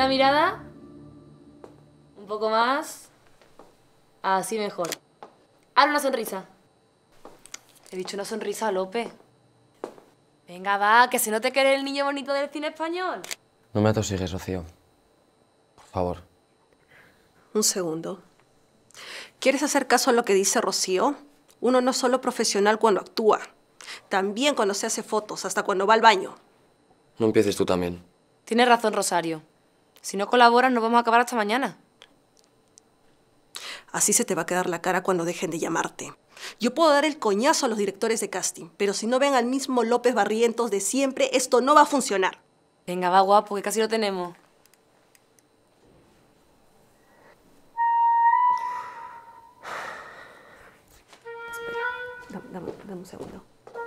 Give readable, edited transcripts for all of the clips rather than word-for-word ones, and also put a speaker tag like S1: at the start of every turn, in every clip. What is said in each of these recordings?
S1: la mirada. Un poco más. Así mejor. Ahora una sonrisa. He dicho una sonrisa, Lope. Venga, va, que se note que eres el niño bonito del cine español.
S2: No me atosigues, Rocío. Por favor.
S3: Un segundo. ¿Quieres hacer caso a lo que dice Rocío? Uno no es solo profesional cuando actúa. También cuando se hace fotos, hasta cuando va al baño.
S2: No empieces tú también.
S1: Tienes razón, Rosario. Si no colaboras, no vamos a acabar hasta mañana.
S3: Así se te va a quedar la cara cuando dejen de llamarte. Yo puedo dar el coñazo a los directores de casting, pero si no ven al mismo López Barrientos de siempre, esto no va a funcionar.
S1: Venga, va, guapo, que casi lo tenemos.
S3: Dame un segundo.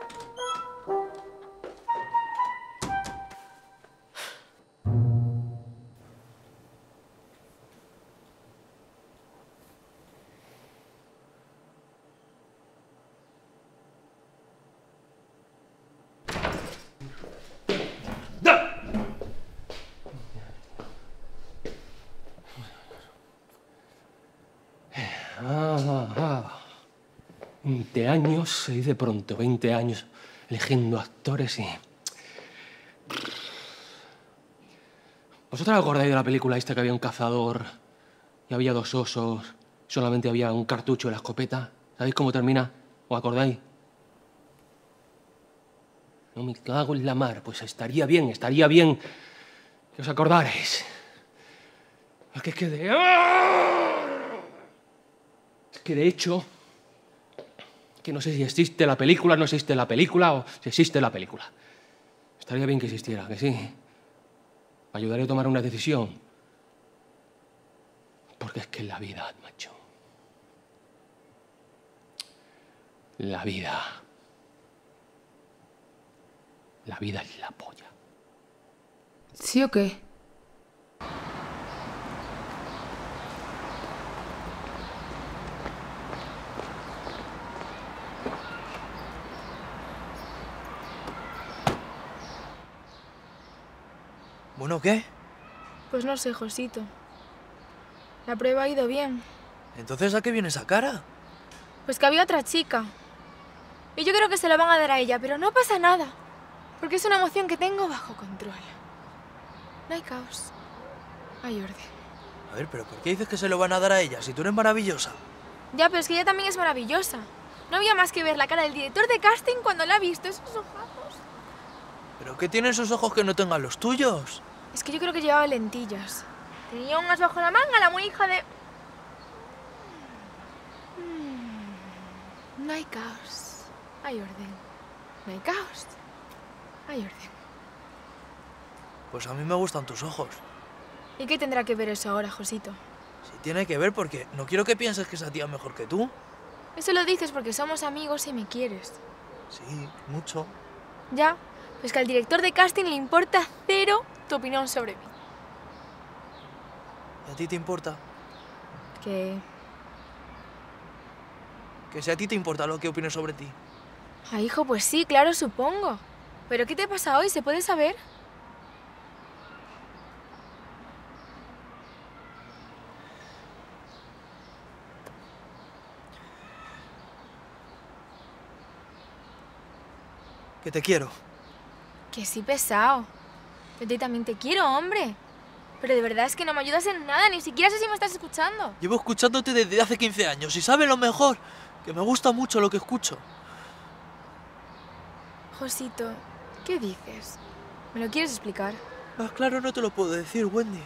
S4: Ah. 20 años, se dice pronto, 20 años eligiendo actores y... ¿Vosotros acordáis de la película esta que había un cazador y había dos osos, solamente había un cartucho de la escopeta? ¿Sabéis cómo termina? ¿Os acordáis? No me cago en la mar, pues estaría bien que os acordarais. Porque es que de hecho, que no sé si existe la película, no existe la película, o si existe la película. Estaría bien que existiera, que sí. Me ayudaría a tomar una decisión. Porque es que la vida, macho. La vida. La vida es la polla.
S5: ¿Sí o qué?
S6: Bueno, ¿qué?
S5: Pues no sé, Josito. La prueba ha ido bien.
S6: ¿Entonces a qué viene esa cara?
S5: Pues que había otra chica. Y yo creo que se la van a dar a ella, pero no pasa nada. Porque es una emoción que tengo bajo control. No hay caos. Hay orden.
S6: A ver, ¿pero por qué dices que se lo van a dar a ella si tú eres maravillosa?
S5: Ya, pero es que ella también es maravillosa. No había más que ver la cara del director de casting cuando la ha visto. Esos ojazos.
S6: ¿Pero qué tienen esos ojos que no tengan los tuyos?
S5: Es que yo creo que llevaba lentillas. Tenía un as bajo la manga, la muy hija de... No hay caos. Hay orden. No hay caos. Hay orden.
S6: Pues a mí me gustan tus ojos.
S5: ¿Y qué tendrá que ver eso ahora, Josito?
S6: Sí tiene que ver porque no quiero que pienses que esa tía es mejor que tú.
S5: Eso lo dices porque somos amigos y me quieres.
S6: Sí, mucho.
S5: Ya, pues que al director de casting le importa cero tu opinión sobre mí.
S6: ¿Y a ti te importa?
S5: ¿Qué?
S6: Que si a ti te importa lo que opino sobre ti.
S5: Ah, hijo, pues sí, claro, supongo. ¿Pero qué te pasa hoy? ¿Se puede saber?
S6: Que te quiero.
S5: Que sí, pesado. Yo también te quiero, hombre. Pero de verdad es que no me ayudas en nada, ni siquiera sé si me estás escuchando.
S6: Llevo escuchándote desde hace 15 años y sabes lo mejor, que me gusta mucho lo que escucho.
S5: Josito, ¿qué dices? ¿Me lo quieres explicar?
S6: Más claro no te lo puedo decir, Wendy.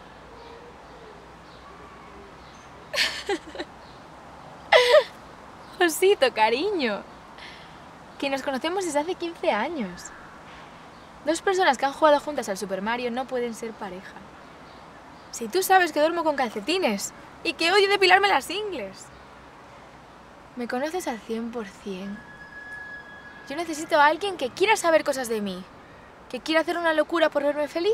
S5: Josito, cariño. Que nos conocemos desde hace 15 años. Dos personas que han jugado juntas al Super Mario no pueden ser pareja. Si tú sabes que duermo con calcetines y que odio depilarme las ingles. Me conoces al 100%. Yo necesito a alguien que quiera saber cosas de mí. Que quiera hacer una locura por verme feliz.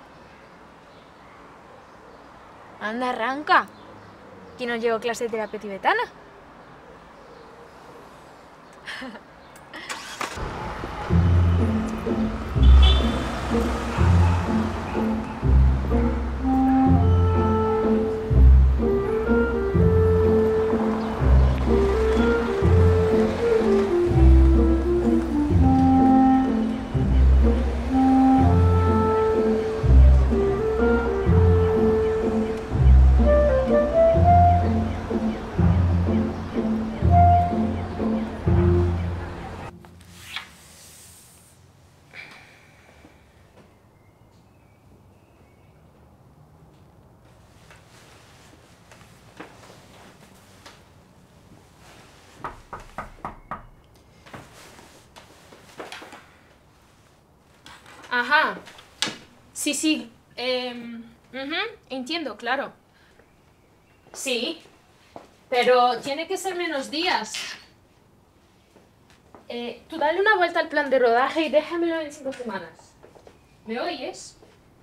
S5: Anda, arranca. ¿Quién no llegó a clase de terapia tibetana? Ajá. Sí, sí. Entiendo, claro. Sí. Pero tiene que ser menos días. Tú dale una vuelta al plan de rodaje y déjamelo en 5 semanas. ¿Me oyes?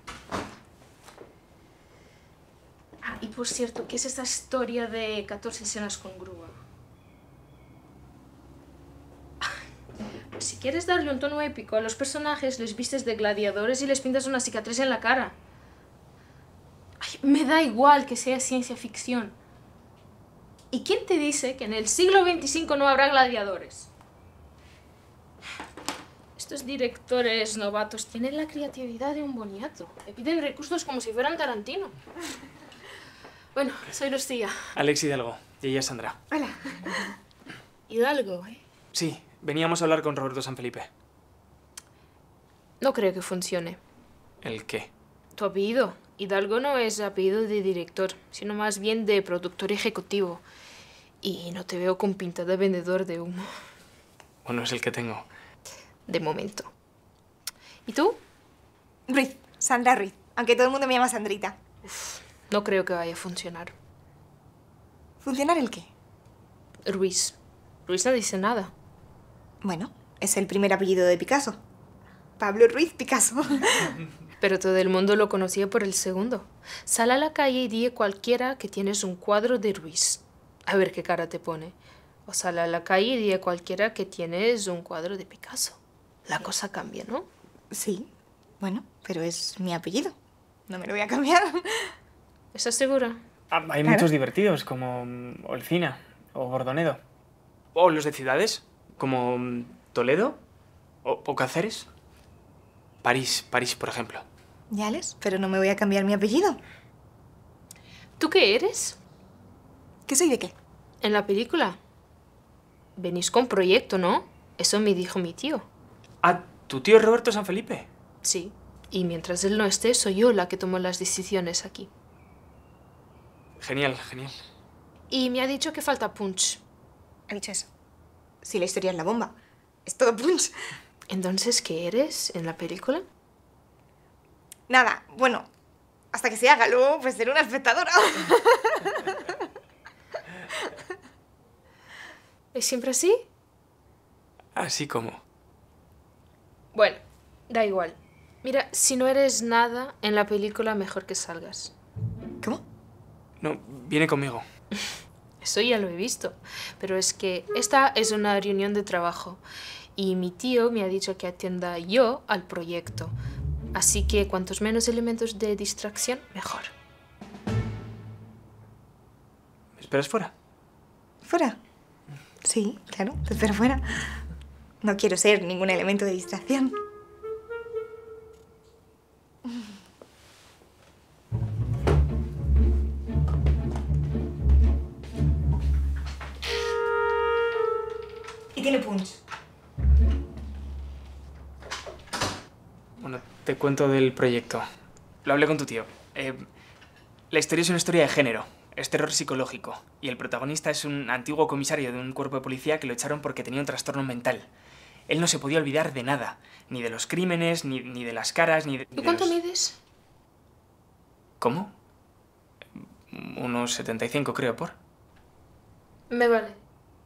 S5: Ah, y por cierto, ¿qué es esta historia de 14 escenas con grúa? Pues si quieres darle un tono épico a los personajes, les vistes de gladiadores y les pintas una cicatriz en la cara. Ay, me da igual que sea ciencia ficción. ¿Y quién te dice que en el siglo XXV no habrá gladiadores? Estos directores novatos tienen la creatividad de un boniato. Le piden recursos como si fueran Tarantino. Bueno, soy Lucía.
S7: Alex Hidalgo, y ella es Sandra.
S5: Hola. Hidalgo, ¿eh?
S7: Sí, veníamos a hablar con Roberto Sanfelipe.
S5: No creo que funcione.
S7: ¿El qué?
S5: Tu apellido. Hidalgo no es apellido de director, sino más bien de productor ejecutivo. Y no te veo con pinta de vendedor de humo.
S7: Bueno, es el que tengo.
S5: De momento. ¿Y tú?
S8: Ruiz, Sandra Ruiz, aunque todo el mundo me llama Sandrita.
S5: No creo que vaya a funcionar.
S8: ¿Funcionar el qué?
S5: Ruiz. Ruiz no dice nada.
S8: Bueno, es el primer apellido de Picasso. Pablo Ruiz Picasso.
S5: Pero todo el mundo lo conocía por el segundo. Sal a la calle y di a cualquiera que tienes un cuadro de Ruiz. A ver qué cara te pone. O sal a la calle y di a cualquiera que tienes un cuadro de Picasso. La cosa cambia, ¿no?
S8: Sí, bueno, pero es mi apellido. No me lo voy a cambiar.
S5: ¿Estás segura?
S7: Hay muchos divertidos, como Olcina o Gordonedo. O los de ciudades, como Toledo o Cáceres. París, por ejemplo.
S8: Ya les, pero no me voy a cambiar mi apellido.
S5: ¿Tú qué eres?
S8: ¿Qué soy de qué?
S5: En la película. Venís con proyecto, ¿no? Eso me dijo mi tío.
S7: Ah, ¿tu tío es Roberto Sanfelipe?
S5: Sí. Y mientras él no esté, soy yo la que tomo las decisiones aquí.
S7: Genial, genial.
S5: Y me ha dicho que falta punch.
S8: Ha dicho eso. Si la historia es la bomba. Es todo punch.
S5: Entonces, ¿qué eres en la película?
S8: Nada, bueno, hasta que se haga. Luego, pues seré una espectadora.
S5: ¿Es siempre así?
S7: Así como.
S5: Bueno, da igual. Mira, si no eres nada en la película, mejor que salgas.
S8: ¿Cómo?
S7: No, viene conmigo.
S5: Eso ya lo he visto. Pero es que esta es una reunión de trabajo. Y mi tío me ha dicho que atienda yo al proyecto. Así que cuantos menos elementos de distracción, mejor.
S7: ¿Me esperas fuera?
S8: ¿Fuera? Sí, claro, te espero fuera. No quiero ser ningún elemento de distracción. Y tiene punch.
S7: Bueno, te cuento del proyecto. Lo hablé con tu tío. La historia es una historia de género. Es terror psicológico. Y el protagonista es un antiguo comisario de un cuerpo de policía que lo echaron porque tenía un trastorno mental. Él no se podía olvidar de nada. Ni de los crímenes, ni de las caras, ni de...
S5: ¿Tú cuánto mides?
S7: ¿Cómo? Unos 75, creo, por.
S5: Me vale.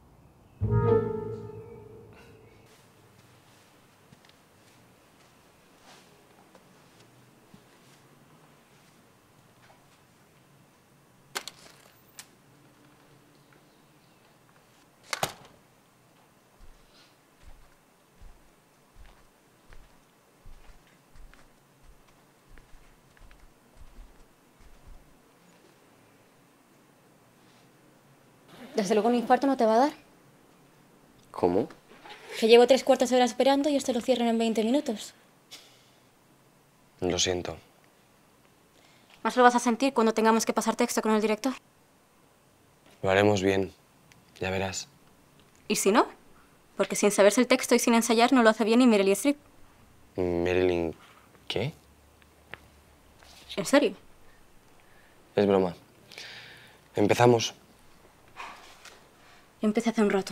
S9: Desde luego un infarto no te va a dar.
S2: ¿Cómo?
S9: Que llevo 3/4 horas esperando y esto lo cierran en 20 minutos.
S2: Lo siento.
S9: Más lo vas a sentir cuando tengamos que pasar texto con el director.
S2: Lo haremos bien. Ya verás.
S9: ¿Y si no? Porque sin saberse el texto y sin ensayar no lo hace bien ni Meryl Streep.
S2: Marilyn... ¿Qué?
S9: ¿En serio?
S2: Es broma. Empezamos.
S9: Yo empecé hace un rato.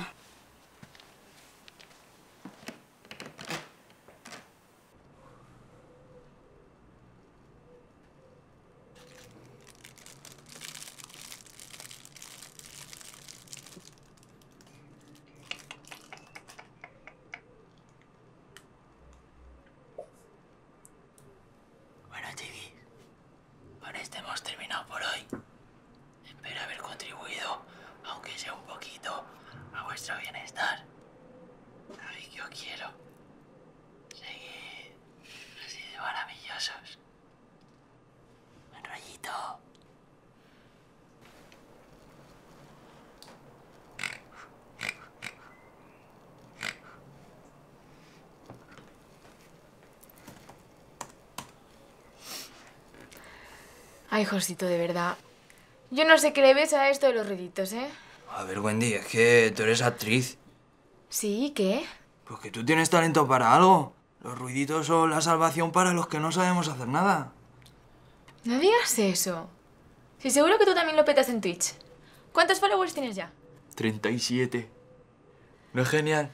S5: Ay, Josito, de verdad. Yo no sé qué le ves a esto de los ruiditos, ¿eh?
S10: A ver, Wendy, es que tú eres actriz.
S5: ¿Sí? ¿Qué?
S10: Pues que tú tienes talento para algo. Los ruiditos son la salvación para los que no sabemos hacer nada.
S5: No digas eso. Sí, seguro que tú también lo petas en Twitch. ¿Cuántos followers tienes ya?
S10: 37. ¿No es genial?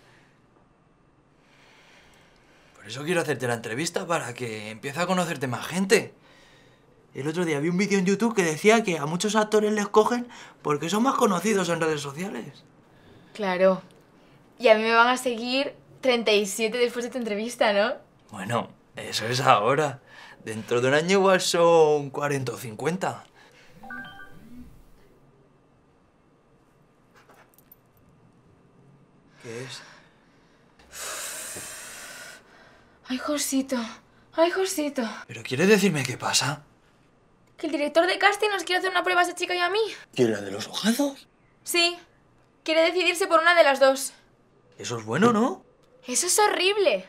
S10: Por eso quiero hacerte la entrevista, para que empiece a conocerte más gente. El otro día vi un vídeo en YouTube que decía que a muchos actores les cogen porque son más conocidos en redes sociales.
S5: Claro. Y a mí me van a seguir 37 después de tu entrevista, ¿no?
S10: Bueno, eso es ahora. Dentro de un año igual son 40 o 50. ¿Qué es?
S5: Ay, Josito. Ay, Josito.
S10: ¿Pero quieres decirme qué pasa?
S5: Que el director de casting nos quiere hacer una prueba a esa chica y a mí.
S10: ¿Quién, la de los ojazos?
S5: Sí. Quiere decidirse por una de las dos.
S10: Eso es bueno, ¿no?
S5: Eso es horrible.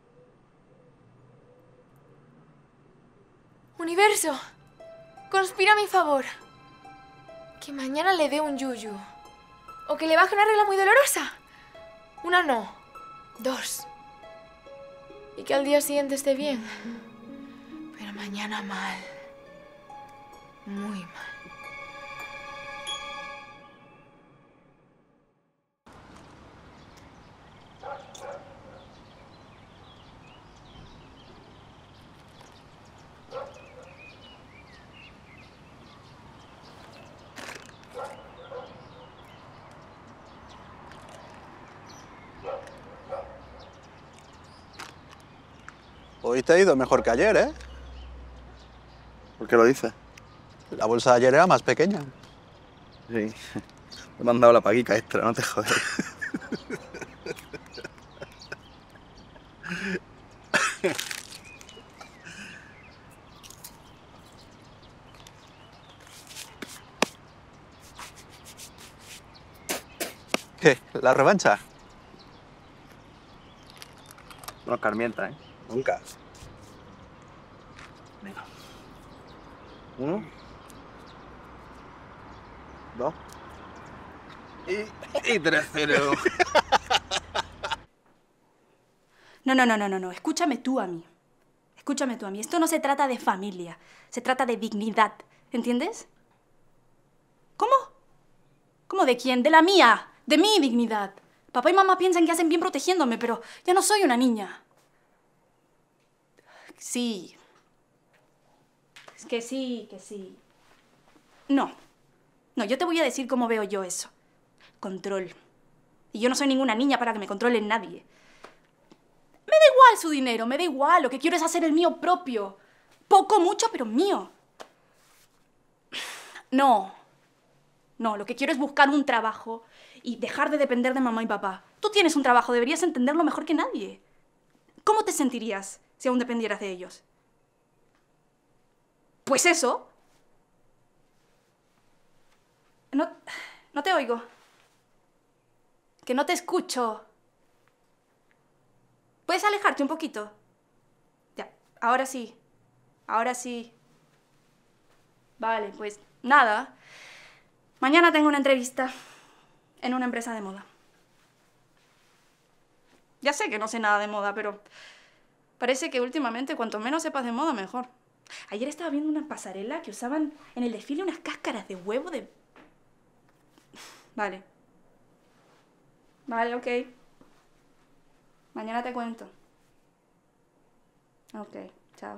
S5: Universo, conspira a mi favor. Que mañana le dé un yuyu. O que le baje una regla muy dolorosa. Una no. 2. Y que al día siguiente esté bien. Pero mañana mal. Muy mal.
S11: Hoy te ha ido mejor que ayer, ¿eh?
S12: ¿Por qué lo dices?
S11: La bolsa de ayer era más pequeña.
S12: Sí. Me han dado la paguica extra, no te jodas.
S11: ¿Qué? ¿La revancha?
S12: No escarmienta, ¿eh?
S11: Nunca.
S12: Venga. 1, 2 y 3-0.
S13: No. Escúchame tú a mí. Escúchame tú a mí. Esto no se trata de familia. Se trata de dignidad. ¿Entiendes? ¿Cómo? ¿Cómo de quién? De la mía. De mi dignidad. Papá y mamá piensan que hacen bien protegiéndome, pero ya no soy una niña. Sí. Es que sí, que sí. No, yo te voy a decir cómo veo yo eso. Control. Y yo no soy ninguna niña para que me controle nadie. Me da igual su dinero, me da igual. Lo que quiero es hacer el mío propio. Poco, mucho, pero mío. No, lo que quiero es buscar un trabajo y dejar de depender de mamá y papá. Tú tienes un trabajo, deberías entenderlo mejor que nadie. ¿Cómo te sentirías si aún dependieras de ellos? Pues eso. No te oigo. Que no te escucho. ¿Puedes alejarte un poquito? Ya, ahora sí. Ahora sí. Vale, pues nada. Mañana tengo una entrevista en una empresa de moda. Ya sé que no sé nada de moda, pero parece que últimamente cuanto menos sepas de moda, mejor. Ayer estaba viendo una pasarela que usaban en el desfile unas cáscaras de huevo de... Vale. Vale, ok. Mañana te cuento. Ok, chao.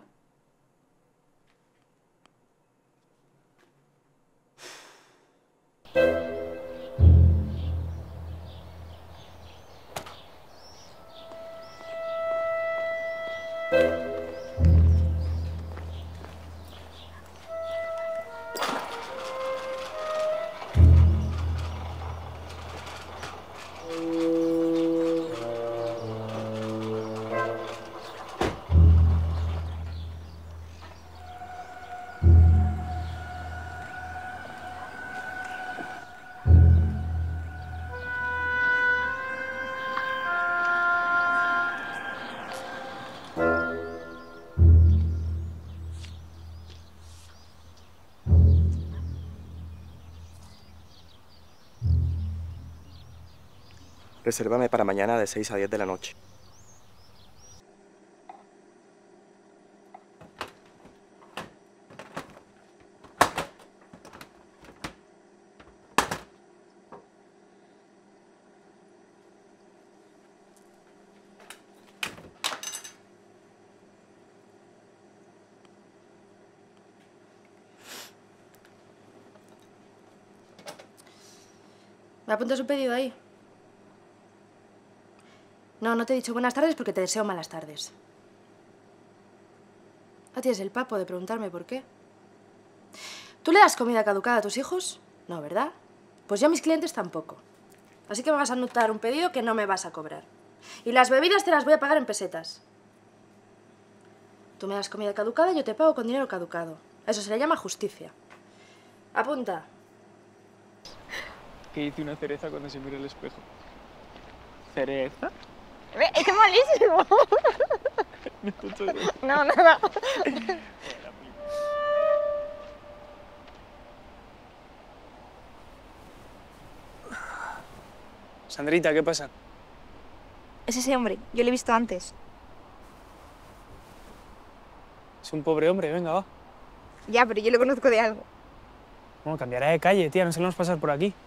S14: Resérvame para mañana de 6 a 10 de la noche.
S1: ¿Me apuntas un pedido ahí? No, no te he dicho buenas tardes porque te deseo malas tardes. No tienes el papo de preguntarme por qué. ¿Tú le das comida caducada a tus hijos? No, ¿verdad? Pues yo a mis clientes tampoco. Así que me vas a anotar un pedido que no me vas a cobrar. Y las bebidas te las voy a pagar en pesetas. Tú me das comida caducada y yo te pago con dinero caducado. Eso se le llama justicia. Apunta.
S7: ¿Qué dice una cereza cuando se mira al espejo? ¿Cereza?
S8: ¡Qué malísimo! No, nada.
S7: Sandrita, ¿qué pasa?
S8: Es ese hombre. Yo lo he visto antes.
S7: Es un pobre hombre, venga, va.
S8: Ya, pero yo lo conozco de algo.
S7: Bueno, cambiará de calle, tía, no solemos pasar por aquí.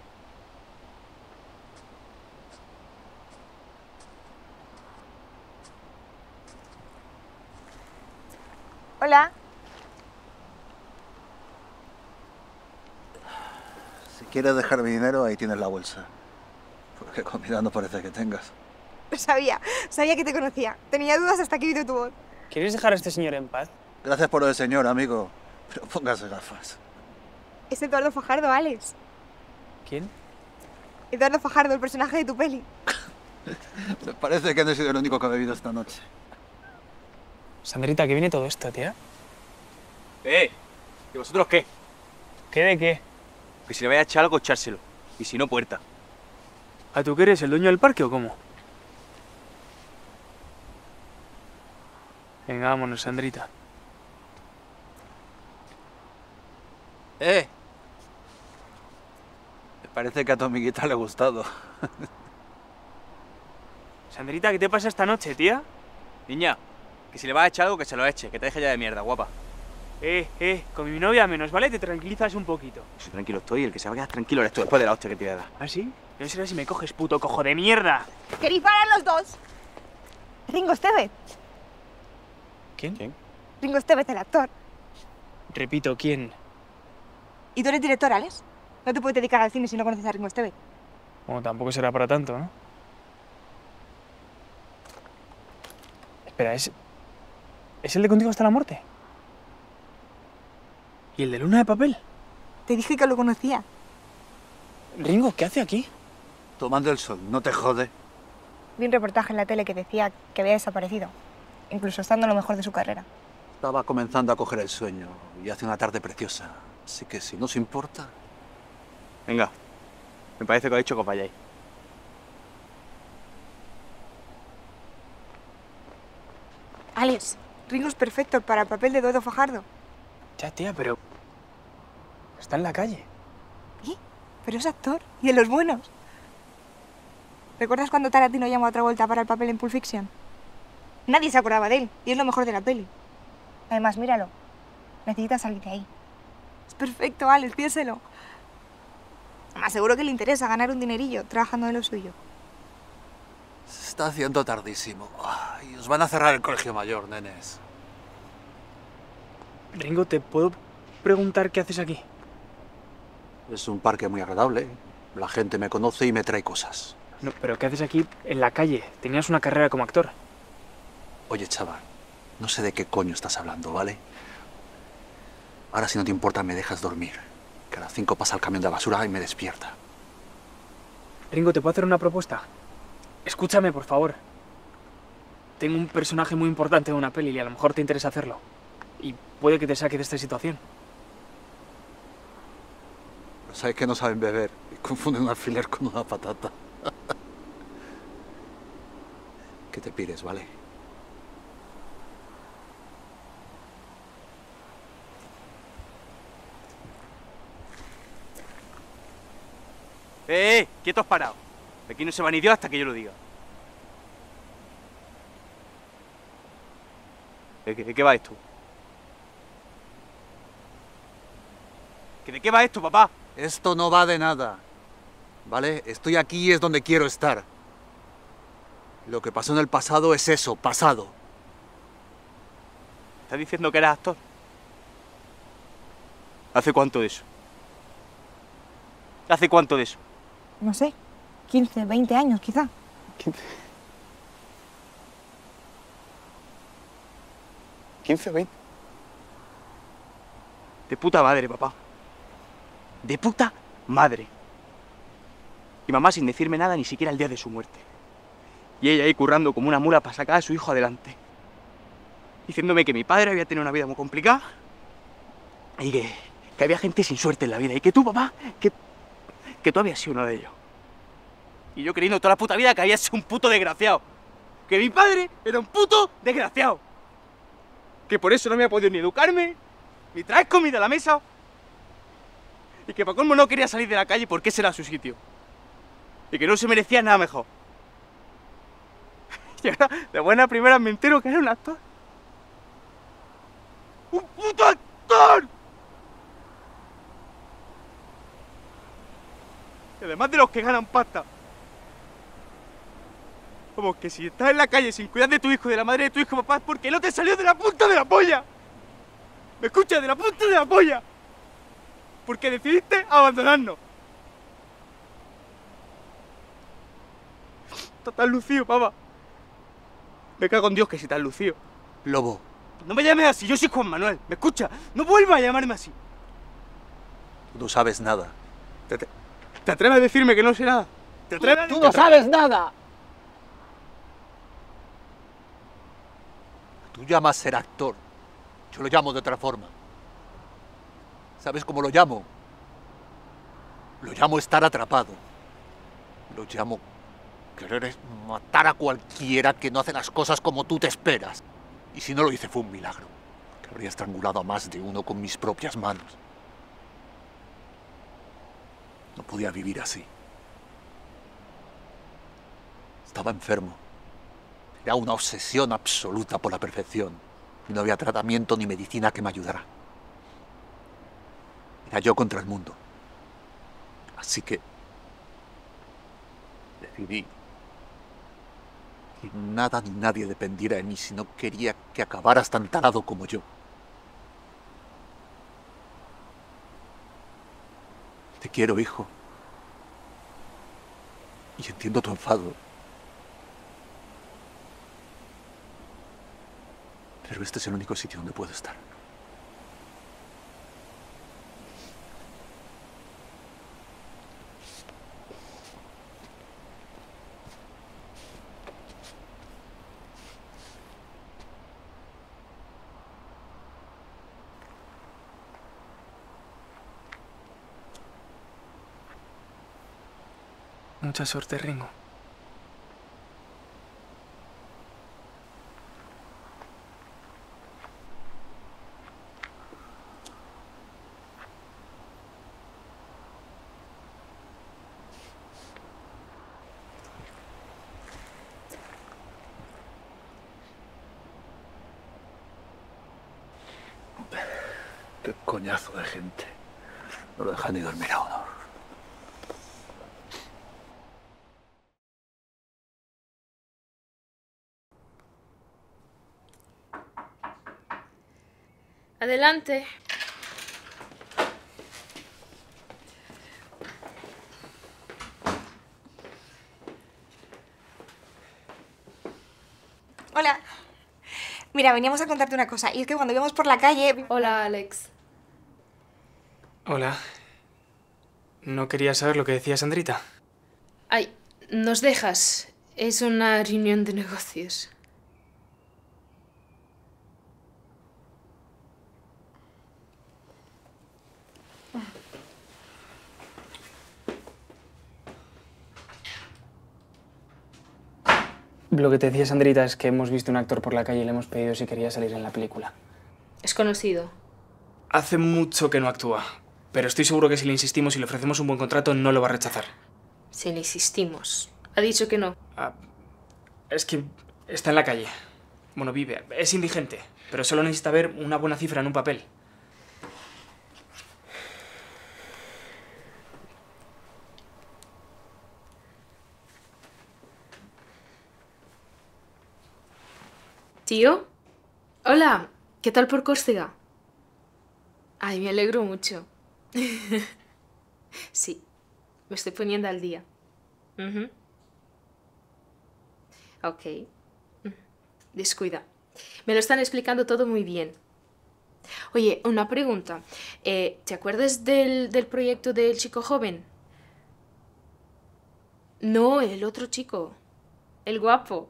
S8: Hola.
S11: Si quieres dejar mi dinero, ahí tienes la bolsa. Porque comida no parece que tengas.
S8: Lo sabía que te conocía. Tenía dudas hasta que he oído tu voz.
S7: ¿Quieres dejar a este señor en paz?
S11: Gracias por lo del señor, amigo. Pero póngase gafas.
S8: Es Eduardo Fajardo, Alex.
S7: ¿Quién?
S8: Eduardo Fajardo, el personaje de tu peli.
S11: Me parece que no he sido el único que ha bebido esta noche.
S7: Sandrita, ¿qué viene todo esto, tía?
S12: ¿Y vosotros qué?
S7: ¿Qué de qué?
S12: Que si le vaya a echar algo, echárselo. Y si no, puerta.
S7: ¿A tú que eres el dueño del parque o cómo? Venga, vámonos, Sandrita.
S11: Me parece que a tu amiguita le ha gustado.
S7: Sandrita, ¿qué te pasa esta noche, tía?
S12: Niña, que si le vas a echar algo, que se lo eche. Que te deje ya de mierda, guapa.
S7: Con mi novia menos, ¿vale? Te tranquilizas un poquito.
S12: Si tranquilo estoy, el que se va a quedar tranquilo eres tú, después de la hostia que te voy a dar.
S7: ¿Ah, sí? No será si me coges, puto cojo de mierda.
S8: ¿Queréis parar los dos? Ringo Estevez.
S7: ¿Quién?
S8: Ringo Estevez, el actor.
S7: Repito, ¿quién?
S8: ¿Y tú eres director, Alex? No te puedes dedicar al cine si no conoces a Ringo Estevez.
S7: Bueno, tampoco será para tanto, ¿no? Espera, ¿es el de Contigo hasta la muerte? ¿Y el de Luna de Papel?
S8: Te dije que lo conocía.
S7: Ringo, ¿qué hace aquí?
S11: Tomando el sol, no te jode.
S8: Vi un reportaje en la tele que decía que había desaparecido, incluso estando en lo mejor de su carrera.
S11: Estaba comenzando a coger el sueño y hace una tarde preciosa. Así que si no os importa...
S12: Venga, me parece que ha dicho que os vayáis.
S8: Alex, Ringo es perfecto para el papel de Eduardo Fajardo.
S7: Ya, tía, pero... está en la calle.
S8: ¿Y? Pero es actor, y de los buenos. ¿Recuerdas cuando Tarantino llamó a Travolta para el papel en Pulp Fiction? Nadie se acordaba de él, y es lo mejor de la peli. Además, míralo. Necesita salir de ahí. Es perfecto, Alex, piénselo. Además, seguro que le interesa ganar un dinerillo trabajando de lo suyo.
S11: Se está haciendo tardísimo. Y os van a cerrar el colegio mayor, nenes.
S7: Ringo, ¿te puedo preguntar qué haces aquí?
S11: Es un parque muy agradable. La gente me conoce y me trae cosas.
S7: No, pero ¿qué haces aquí en la calle? Tenías una carrera como actor.
S11: Oye, chaval, no sé de qué coño estás hablando, ¿vale? Ahora, si no te importa, me dejas dormir. Que a las 5 pasa el camión de basura y me despierta.
S7: Ringo, ¿te puedo hacer una propuesta? Escúchame, por favor. Tengo un personaje muy importante en una peli y a lo mejor te interesa hacerlo. Y puede que te saque de esta situación.
S11: Pero sabes que no saben beber y confunden un alfiler con una patata. Que te pires, ¿vale?
S12: ¡Quietos parados!
S15: De aquí no se va ni Dios hasta que yo lo diga. ¿De qué va esto? ¿De qué va esto, papá?
S11: Esto no va de nada, ¿vale? Estoy aquí y es donde quiero estar. Lo que pasó en el pasado es eso, pasado.
S15: ¿Estás diciendo que eres actor? ¿Hace cuánto de eso? ¿Hace cuánto de eso?
S8: No sé, 15, 20 años quizá.
S15: 15 o 20. De puta madre, papá. De puta madre. Y mamá sin decirme nada ni siquiera el día de su muerte. Y ella ahí currando como una mula para sacar a su hijo adelante. Diciéndome que mi padre había tenido una vida muy complicada. Y que había gente sin suerte en la vida. Y que tú, papá, que tú habías sido uno de ellos. Y yo creyendo toda la puta vida que había sido un puto desgraciado. Que mi padre era un puto desgraciado. Que por eso no me ha podido ni educarme, ni traer comida a la mesa. Y que para colmo no quería salir de la calle porque ese era su sitio. Y que no se merecía nada mejor. Y ahora, de buena primera, me entero que era un actor. ¡Un puto actor! Y además de los que ganan pasta. Como que si estás en la calle sin cuidar de tu hijo, de la madre de tu hijo, papá, es porque no te salió de la punta de la polla. ¿Me escuchas? De la punta de la polla. Porque decidiste abandonarnos. Estás tan lucido, papá. Me cago en Dios que si estás lucido.
S11: Lobo.
S15: No me llames así, yo soy Juan Manuel. ¿Me escuchas? No vuelvas a llamarme así.
S11: Tú no sabes nada.
S15: ¿Te atreves a decirme que no sé nada? ¿Te atreves a
S11: ¡Tú no sabes nada! Tú llamas ser actor. Yo lo llamo de otra forma. ¿Sabes cómo lo llamo? Lo llamo estar atrapado. Lo llamo querer matar a cualquiera que no hace las cosas como tú te esperas. Y si no lo hice fue un milagro. Que habría estrangulado a más de uno con mis propias manos. No podía vivir así. Estaba enfermo. Era una obsesión absoluta por la perfección. Y no había tratamiento ni medicina que me ayudara. Era yo contra el mundo. Así que decidí que nada ni nadie dependiera de mí si no quería que acabaras tan tarado como yo. Te quiero, hijo. Y entiendo tu enfado. Pero este es el único sitio donde puedo estar.
S7: Mucha suerte, Ringo.
S11: Qué coñazo de gente. No lo dejan ni dormir a uno.
S5: Adelante.
S8: Hola. Mira, veníamos a contarte una cosa. Y es que cuando íbamos por la calle...
S5: Hola, Alex.
S7: Hola. ¿No querías saber lo que decía Sandrita?
S5: Ay, nos dejas. Es una reunión de negocios.
S7: Lo que te decía Sandrita es que hemos visto un actor por la calle y le hemos pedido si quería salir en la película.
S5: Es conocido.
S7: Hace mucho que no actúa, pero estoy seguro que si le insistimos y le ofrecemos un buen contrato no lo va a rechazar.
S5: Si le insistimos.
S1: Ha dicho que no.
S7: Es que está en la calle. Bueno, vive. Es indigente, pero solo necesita ver una buena cifra en un papel.
S1: ¿Tío? Hola, ¿qué tal por Córcega? Ay, me alegro mucho. Sí, me estoy poniendo al día. Ok. Descuida. Me lo están explicando todo muy bien. Oye, una pregunta. ¿Te acuerdas del proyecto del chico joven? No, el otro chico. El guapo.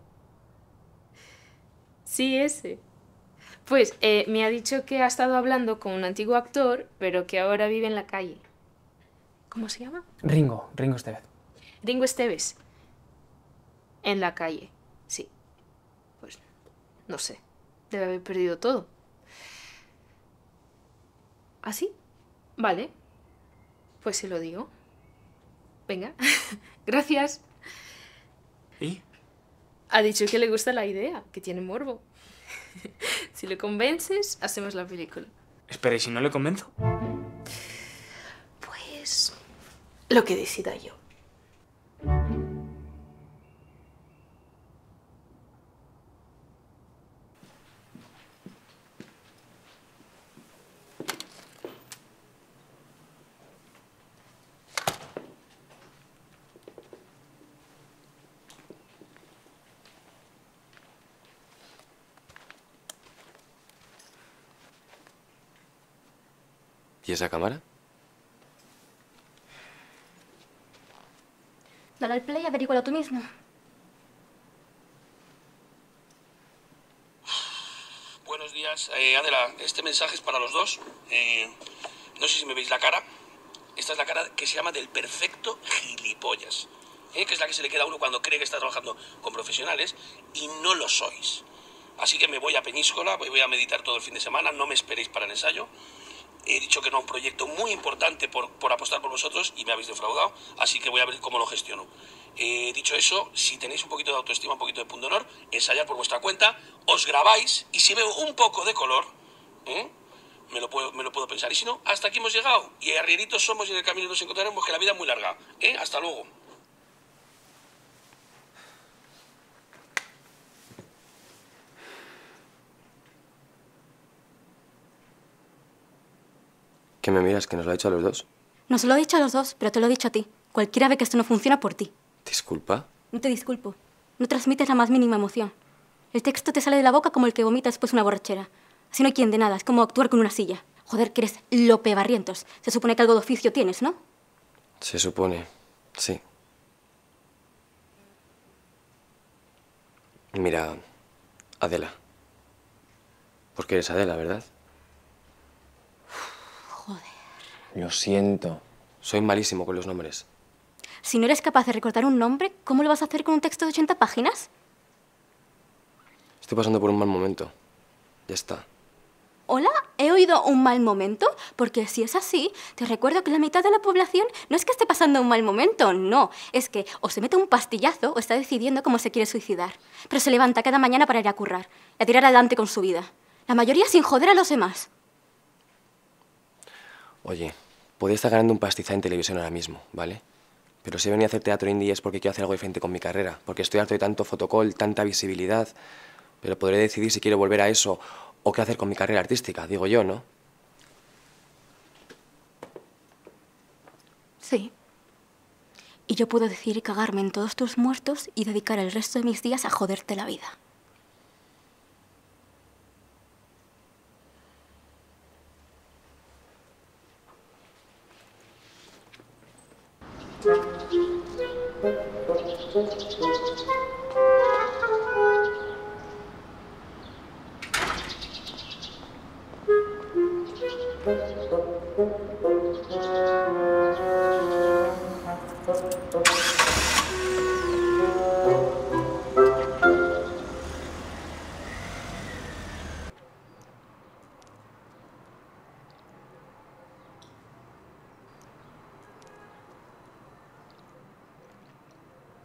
S1: Sí, ese. Pues me ha dicho que ha estado hablando con un antiguo actor, pero que ahora vive en la calle. ¿Cómo se llama?
S7: Ringo Estevez.
S1: Ringo Esteves. En la calle, sí. Pues, no sé. Debe haber perdido todo. ¿Ah, sí? Vale. Pues se lo digo. Venga. Gracias.
S7: ¿Y?
S1: Ha dicho que le gusta la idea, que tiene morbo. Si le convences, hacemos la película.
S7: Espera, ¿y si no le convenzo?
S1: Pues lo que decida yo.
S2: ¿Y esa cámara?
S9: Dale al play y averígualo tú mismo.
S16: Buenos días. Adela, este mensaje es para los dos. No sé si me veis la cara. Esta es la cara que se llama del perfecto gilipollas. Que es la que se le queda a uno cuando cree que está trabajando con profesionales y no lo sois. Así que me voy a Peñíscola, voy a meditar todo el fin de semana, no me esperéis para el ensayo. He dicho que no a un proyecto muy importante por apostar por vosotros y me habéis defraudado, así que voy a ver cómo lo gestiono. Dicho eso, si tenéis un poquito de autoestima, un poquito de punto de honor, ensayar por vuestra cuenta, os grabáis y si veo un poco de color, me lo puedo pensar. Y si no, hasta aquí hemos llegado y arrieritos somos y en el camino nos encontraremos, que la vida es muy larga. Hasta luego.
S2: ¿Qué me miras? ¿Que nos lo ha dicho a los dos?
S9: No se lo he dicho a los dos, pero te lo he dicho a ti. Cualquiera ve que esto no funciona por ti.
S2: ¿Disculpa?
S9: No te disculpo. No transmites la más mínima emoción. El texto te sale de la boca como el que vomita después de una borrachera. Así no hay quien de nada. Es como actuar con una silla. Joder, que eres Lope Barrientos. Se supone que algo de oficio tienes, ¿no?
S2: Se supone, sí. Mira, Adela. Porque eres Adela, ¿verdad?
S9: Joder.
S2: Lo siento. Soy malísimo con los nombres.
S9: Si no eres capaz de recordar un nombre, ¿cómo lo vas a hacer con un texto de 80 páginas?
S2: Estoy pasando por un mal momento. Ya está.
S9: ¿Hola? ¿He oído un mal momento? Porque si es así, te recuerdo que la mitad de la población no es que esté pasando un mal momento, no. Es que o se mete un pastillazo o está decidiendo cómo se quiere suicidar. Pero se levanta cada mañana para ir a currar y a tirar adelante con su vida. La mayoría sin joder a los demás.
S2: Oye, podría estar ganando un pastizal en televisión ahora mismo, ¿vale? Pero si he venido a hacer teatro indie es porque quiero hacer algo diferente con mi carrera. Porque estoy harto de tanto fotocall, tanta visibilidad. Pero podré decidir si quiero volver a eso o qué hacer con mi carrera artística, digo yo, ¿no?
S9: Sí. Y yo puedo decidir cagarme en todos tus muertos y dedicar el resto de mis días a joderte la vida.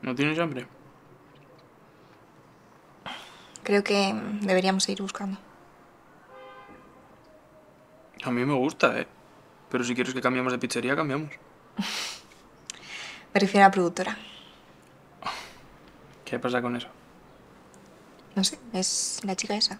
S7: ¿No tienes hambre?
S8: Creo que deberíamos seguir buscando.
S7: A mí me gusta, ¿eh? Pero si quieres que cambiemos de pizzería, cambiamos.
S8: Me refiero a la productora.
S7: ¿Qué pasa con eso?
S8: No sé, es la chica esa.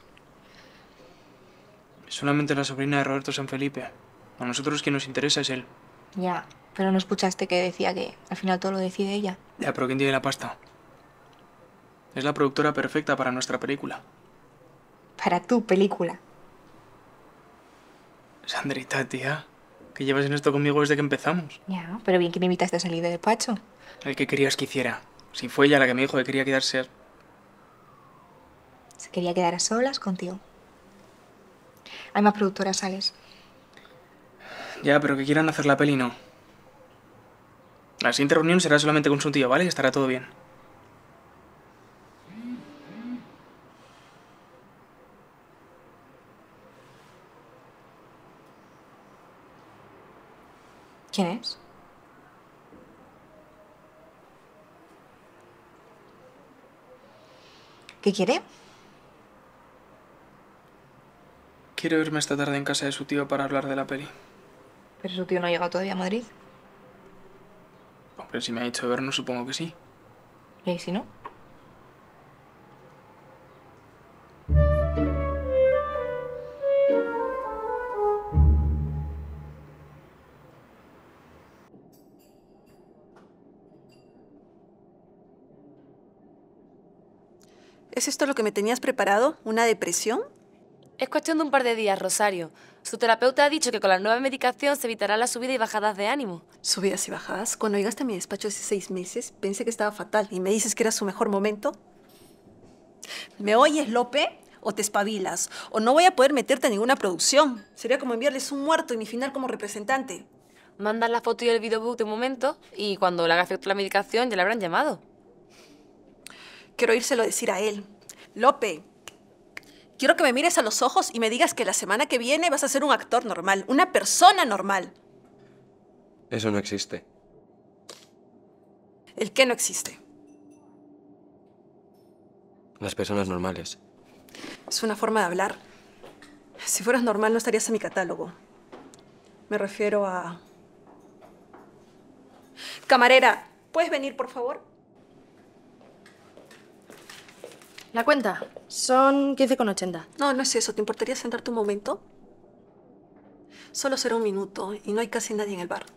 S7: Es solamente la sobrina de Roberto San Felipe. A nosotros quien nos interesa es él.
S8: Ya, pero ¿no escuchaste que decía que al final todo lo decide ella?
S7: Ya, pero ¿quién tiene la pasta? Es la productora perfecta para nuestra película.
S8: Para tu película.
S7: Sandrita, tía, que llevas en esto conmigo desde que empezamos.
S8: Ya, pero bien que me invitaste a salir de despacho.
S7: El que querías que hiciera. Si fue ella la que me dijo que quería quedarse...
S8: Se quería quedar a solas contigo. Hay más productoras, Alex.
S7: Ya, pero que quieran hacer la peli, no. La siguiente reunión será solamente con su tío, ¿vale? Estará todo bien.
S8: ¿Quién es? ¿Qué quiere?
S7: Quiero irme esta tarde en casa de su tío para hablar de la peli.
S8: Pero su tío no ha llegado todavía a Madrid.
S7: Hombre, si me ha dicho vernos, supongo que sí.
S8: ¿Y si no?
S3: ¿Es esto lo que me tenías preparado? ¿Una depresión?
S1: Es cuestión de un par de días, Rosario. Su terapeuta ha dicho que con la nueva medicación se evitará la subida y bajadas de ánimo.
S3: ¿Subidas y bajadas? Cuando llegaste a mi despacho hace 6 meses, pensé que estaba fatal y me dices que era su mejor momento. ¿Me oyes, Lope? ¿O te espabilas? O no voy a poder meterte en ninguna producción. Sería como enviarles un muerto y mi final como representante.
S1: Mandan la foto y el videobook de un momento y cuando le haga efecto la medicación ya le habrán llamado.
S3: Quiero oírselo decir a él. Lope, quiero que me mires a los ojos y me digas que la semana que viene vas a ser un actor normal, una persona normal.
S2: Eso no existe.
S3: ¿El qué no existe?
S2: Las personas normales.
S3: Es una forma de hablar. Si fueras normal no estarías en mi catálogo. Me refiero a... Camarera, ¿puedes venir, por favor?
S17: La cuenta son 15,80.
S3: No, no es eso. ¿Te importaría sentarte un momento? Solo será un minuto y no hay casi nadie en el bar.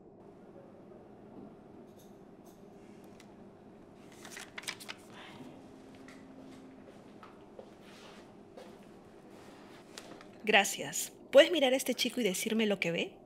S3: Gracias. ¿Puedes mirar a este chico y decirme lo que ve?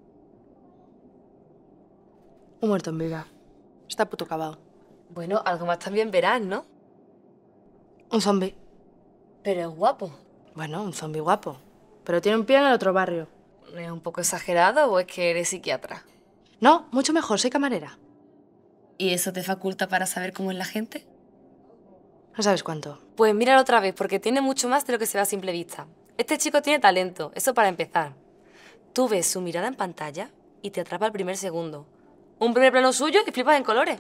S17: Un muerto en vida. Está puto acabado.
S1: Bueno, algo más también verás, ¿no?
S17: Un zombi.
S1: Pero es guapo.
S17: Bueno, un zombi guapo. Pero tiene un pie en el otro barrio.
S1: ¿Es un poco exagerado o es que eres psiquiatra?
S17: No, mucho mejor, soy camarera.
S1: ¿Y eso te faculta para saber cómo es la gente?
S17: No sabes cuánto.
S1: Pues míralo otra vez, porque tiene mucho más de lo que se ve a simple vista. Este chico tiene talento, eso para empezar. Tú ves su mirada en pantalla y te atrapa al primer segundo. Un primer plano suyo y flipas en colores.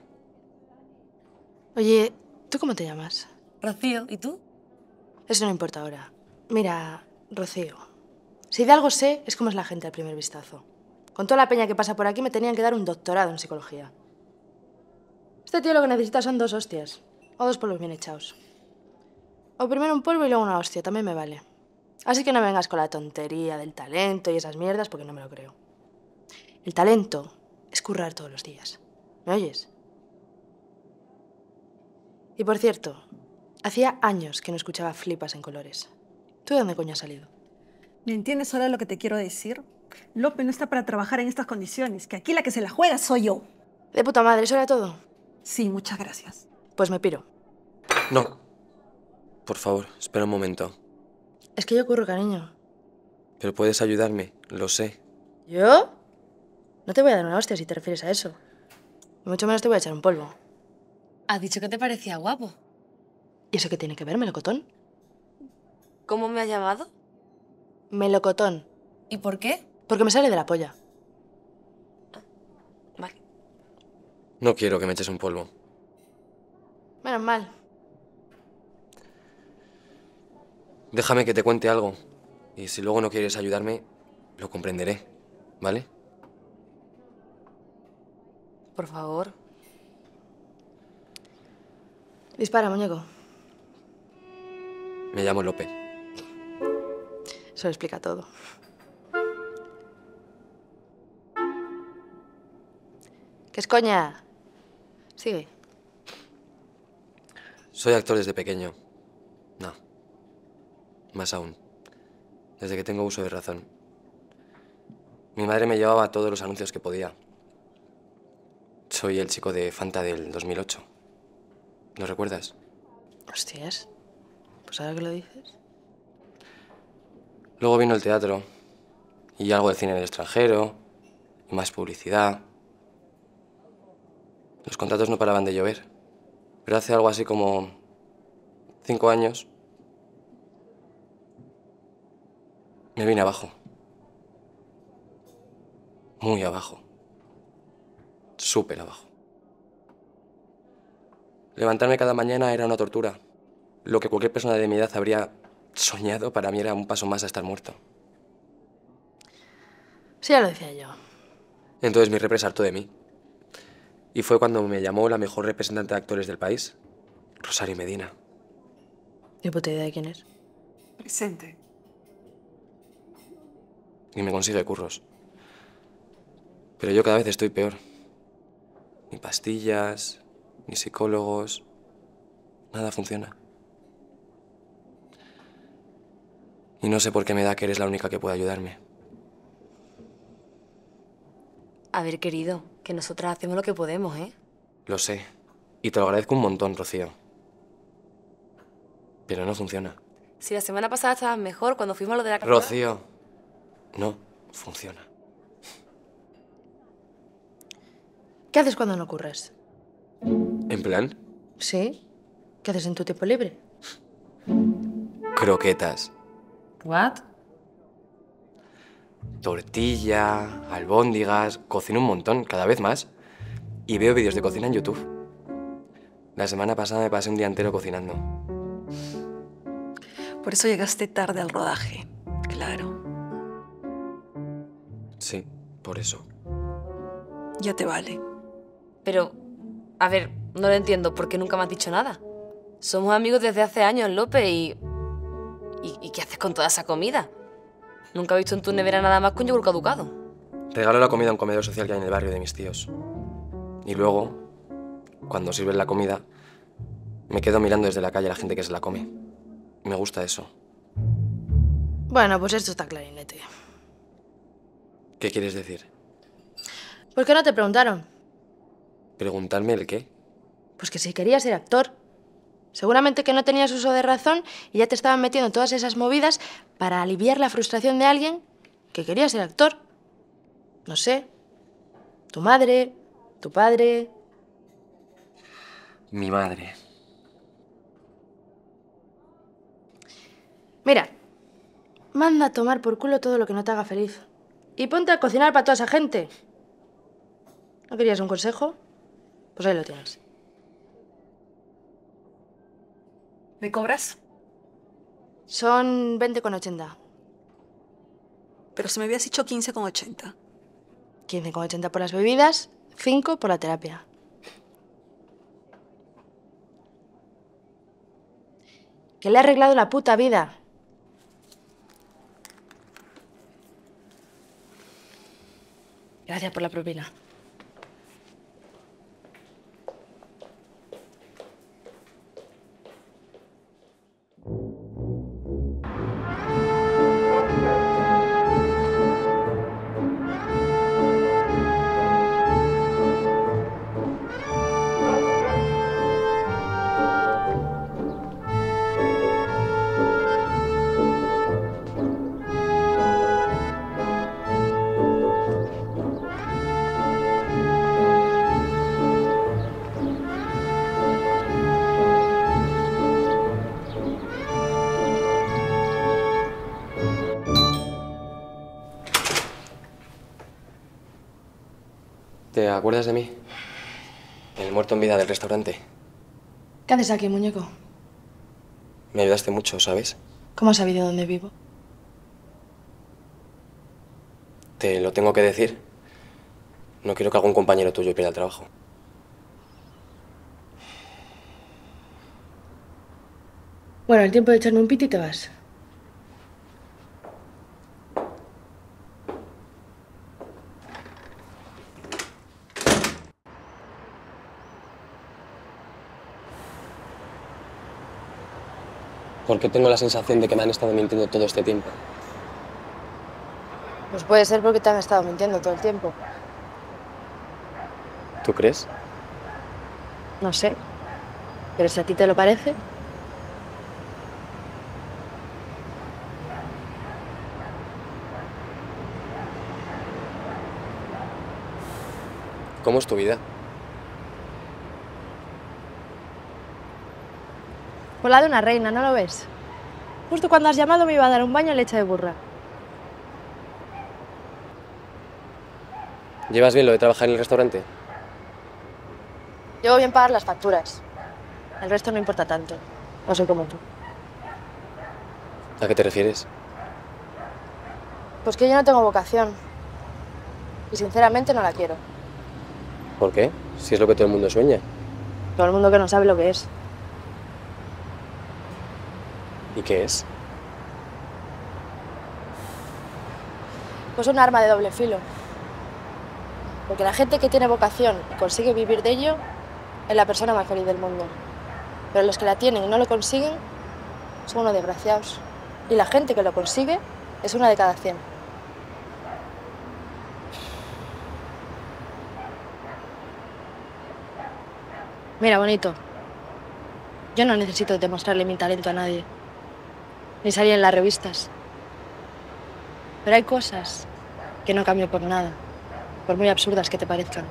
S17: Oye, ¿tú cómo te llamas?
S1: Rocío, ¿y tú?
S17: Eso no importa ahora. Mira, Rocío, si de algo sé es cómo es la gente al primer vistazo. Con toda la peña que pasa por aquí me tenían que dar un doctorado en psicología. Este tío lo que necesita son 2 hostias. O 2 polvos bien echados. O primero un polvo y luego una hostia, también me vale. Así que no me vengas con la tontería del talento y esas mierdas porque no me lo creo. El talento es currar todos los días. ¿Me oyes? Y por cierto, hacía años que no escuchaba flipas en colores. ¿Tú de dónde coño has salido?
S3: ¿Me entiendes ahora lo que te quiero decir? Lope no está para trabajar en estas condiciones, que aquí la que se la juega soy yo.
S17: De puta madre, ¿eso era todo?
S3: Sí, muchas gracias.
S17: Pues me piro.
S2: No. Por favor, espera un momento.
S17: Es que yo curro, cariño.
S2: Pero puedes ayudarme, lo sé.
S17: ¿Yo? No te voy a dar una hostia si te refieres a eso. Y mucho menos te voy a echar un polvo.
S1: ¿Has dicho que te parecía guapo?
S17: ¿Y eso qué tiene que ver, melocotón?
S1: ¿Cómo me has llamado?
S17: Melocotón.
S1: ¿Y por qué?
S17: Porque me sale de la polla.
S1: Vale.
S2: No quiero que me eches un polvo.
S17: Menos mal.
S2: Déjame que te cuente algo. Y si luego no quieres ayudarme, lo comprenderé, ¿vale?
S17: Por favor. Dispara, muñeco.
S2: Me llamo Lope.
S17: Eso lo explica todo. ¿Qué es coña? Sigue.
S2: Soy actor desde pequeño. No. Más aún. Desde que tengo uso de razón. Mi madre me llevaba a todos los anuncios que podía. Soy el chico de Fanta del 2008. ¿Lo recuerdas?
S17: Hostias. Pues ahora que lo dices.
S2: Luego vino el teatro. Y algo de cine en el extranjero. Y más publicidad. Los contratos no paraban de llover. Pero hace algo así como 5 años me vine abajo. Muy abajo. Súper abajo. Levantarme cada mañana era una tortura. Lo que cualquier persona de mi edad habría soñado, para mí era un paso más a estar muerto.
S17: Sí, ya lo decía yo.
S2: Entonces mi repre se hartó de mí. Y fue cuando me llamó la mejor representante de actores del país, Rosario Medina.
S17: Ni puta idea de quién es.
S3: Presente.
S2: Y me consigue curros. Pero yo cada vez estoy peor. Ni pastillas, ni psicólogos. Nada funciona. Y no sé por qué me da que eres la única que puede ayudarme.
S1: A ver, querido, que nosotras hacemos lo que podemos, ¿eh?
S2: Lo sé. Y te lo agradezco un montón, Rocío. Pero no funciona.
S1: Si la semana pasada estabas mejor cuando fuimos a lo de la carrera.
S2: Rocío, no funciona.
S17: ¿Qué haces cuando no curras?
S2: ¿En plan?
S17: ¿Sí? ¿Qué haces en tu tiempo libre?
S2: Croquetas.
S17: ¿What?
S2: Tortilla, albóndigas, cocino un montón, cada vez más. Y veo vídeos de cocina en YouTube. La semana pasada me pasé un día entero cocinando.
S3: Por eso llegaste tarde al rodaje. Claro.
S2: Sí, por eso.
S3: Ya te vale.
S1: Pero, a ver, no lo entiendo, ¿por qué nunca me has dicho nada? Somos amigos desde hace años, Lope, ¿y qué haces con toda esa comida? Nunca he visto en tu nevera nada más con yogur caducado.
S2: Regalo la comida a un comedor social que hay en el barrio de mis tíos. Y luego, cuando sirven la comida, me quedo mirando desde la calle a la gente que se la come. Me gusta eso.
S17: Bueno, pues esto está clarinete.
S2: ¿Qué quieres decir?
S17: ¿Por qué no te preguntaron?
S2: ¿Preguntarme el qué?
S17: Pues que si querías ser actor. Seguramente que no tenías uso de razón y ya te estaban metiendo todas esas movidas para aliviar la frustración de alguien que quería ser actor. No sé. Tu madre, tu padre.
S2: Mi madre.
S17: Mira, manda a tomar por culo todo lo que no te haga feliz. Y ponte a cocinar para toda esa gente. ¿No querías un consejo? Pues ahí lo tienes.
S3: ¿Me cobras?
S17: Son 20,80.
S3: Pero si me habías dicho 15,80.
S17: 15,80 por las bebidas, 5 por la terapia. Que le he arreglado la puta vida. Gracias por la propina.
S2: ¿Te acuerdas de mí? El muerto en vida del restaurante.
S17: ¿Qué haces aquí, muñeco?
S2: Me ayudaste mucho, ¿sabes?
S17: ¿Cómo has sabido dónde vivo?
S2: Te lo tengo que decir. No quiero que algún compañero tuyo pierda el trabajo.
S17: Bueno, el tiempo de echarme un piti y te vas.
S2: ¿Por qué tengo la sensación de que me han estado mintiendo todo este tiempo?
S17: Pues puede ser porque te han estado mintiendo todo el tiempo.
S2: ¿Tú crees?
S17: No sé. Pero si a ti te lo parece...
S2: ¿Cómo es tu vida?
S17: Por la de una reina, ¿no lo ves? Justo cuando has llamado me iba a dar un baño en leche de burra.
S2: ¿Llevas bien lo de trabajar en el restaurante?
S17: Llevo bien pagar las facturas. El resto no importa tanto. No soy como tú.
S2: ¿A qué te refieres?
S17: Pues que yo no tengo vocación. Y sinceramente no la quiero.
S2: ¿Por qué? Si es lo que todo el mundo sueña.
S17: Todo el mundo que no sabe lo que es.
S2: ¿Y qué es?
S17: Pues un arma de doble filo. Porque la gente que tiene vocación y consigue vivir de ello es la persona más feliz del mundo. Pero los que la tienen y no lo consiguen son unos desgraciados. Y la gente que lo consigue es una de cada 100. Mira, bonito. Yo no necesito demostrarle mi talento a nadie. Ni salir en las revistas. Pero hay cosas que no cambio por nada. Por muy absurdas que te parezcan.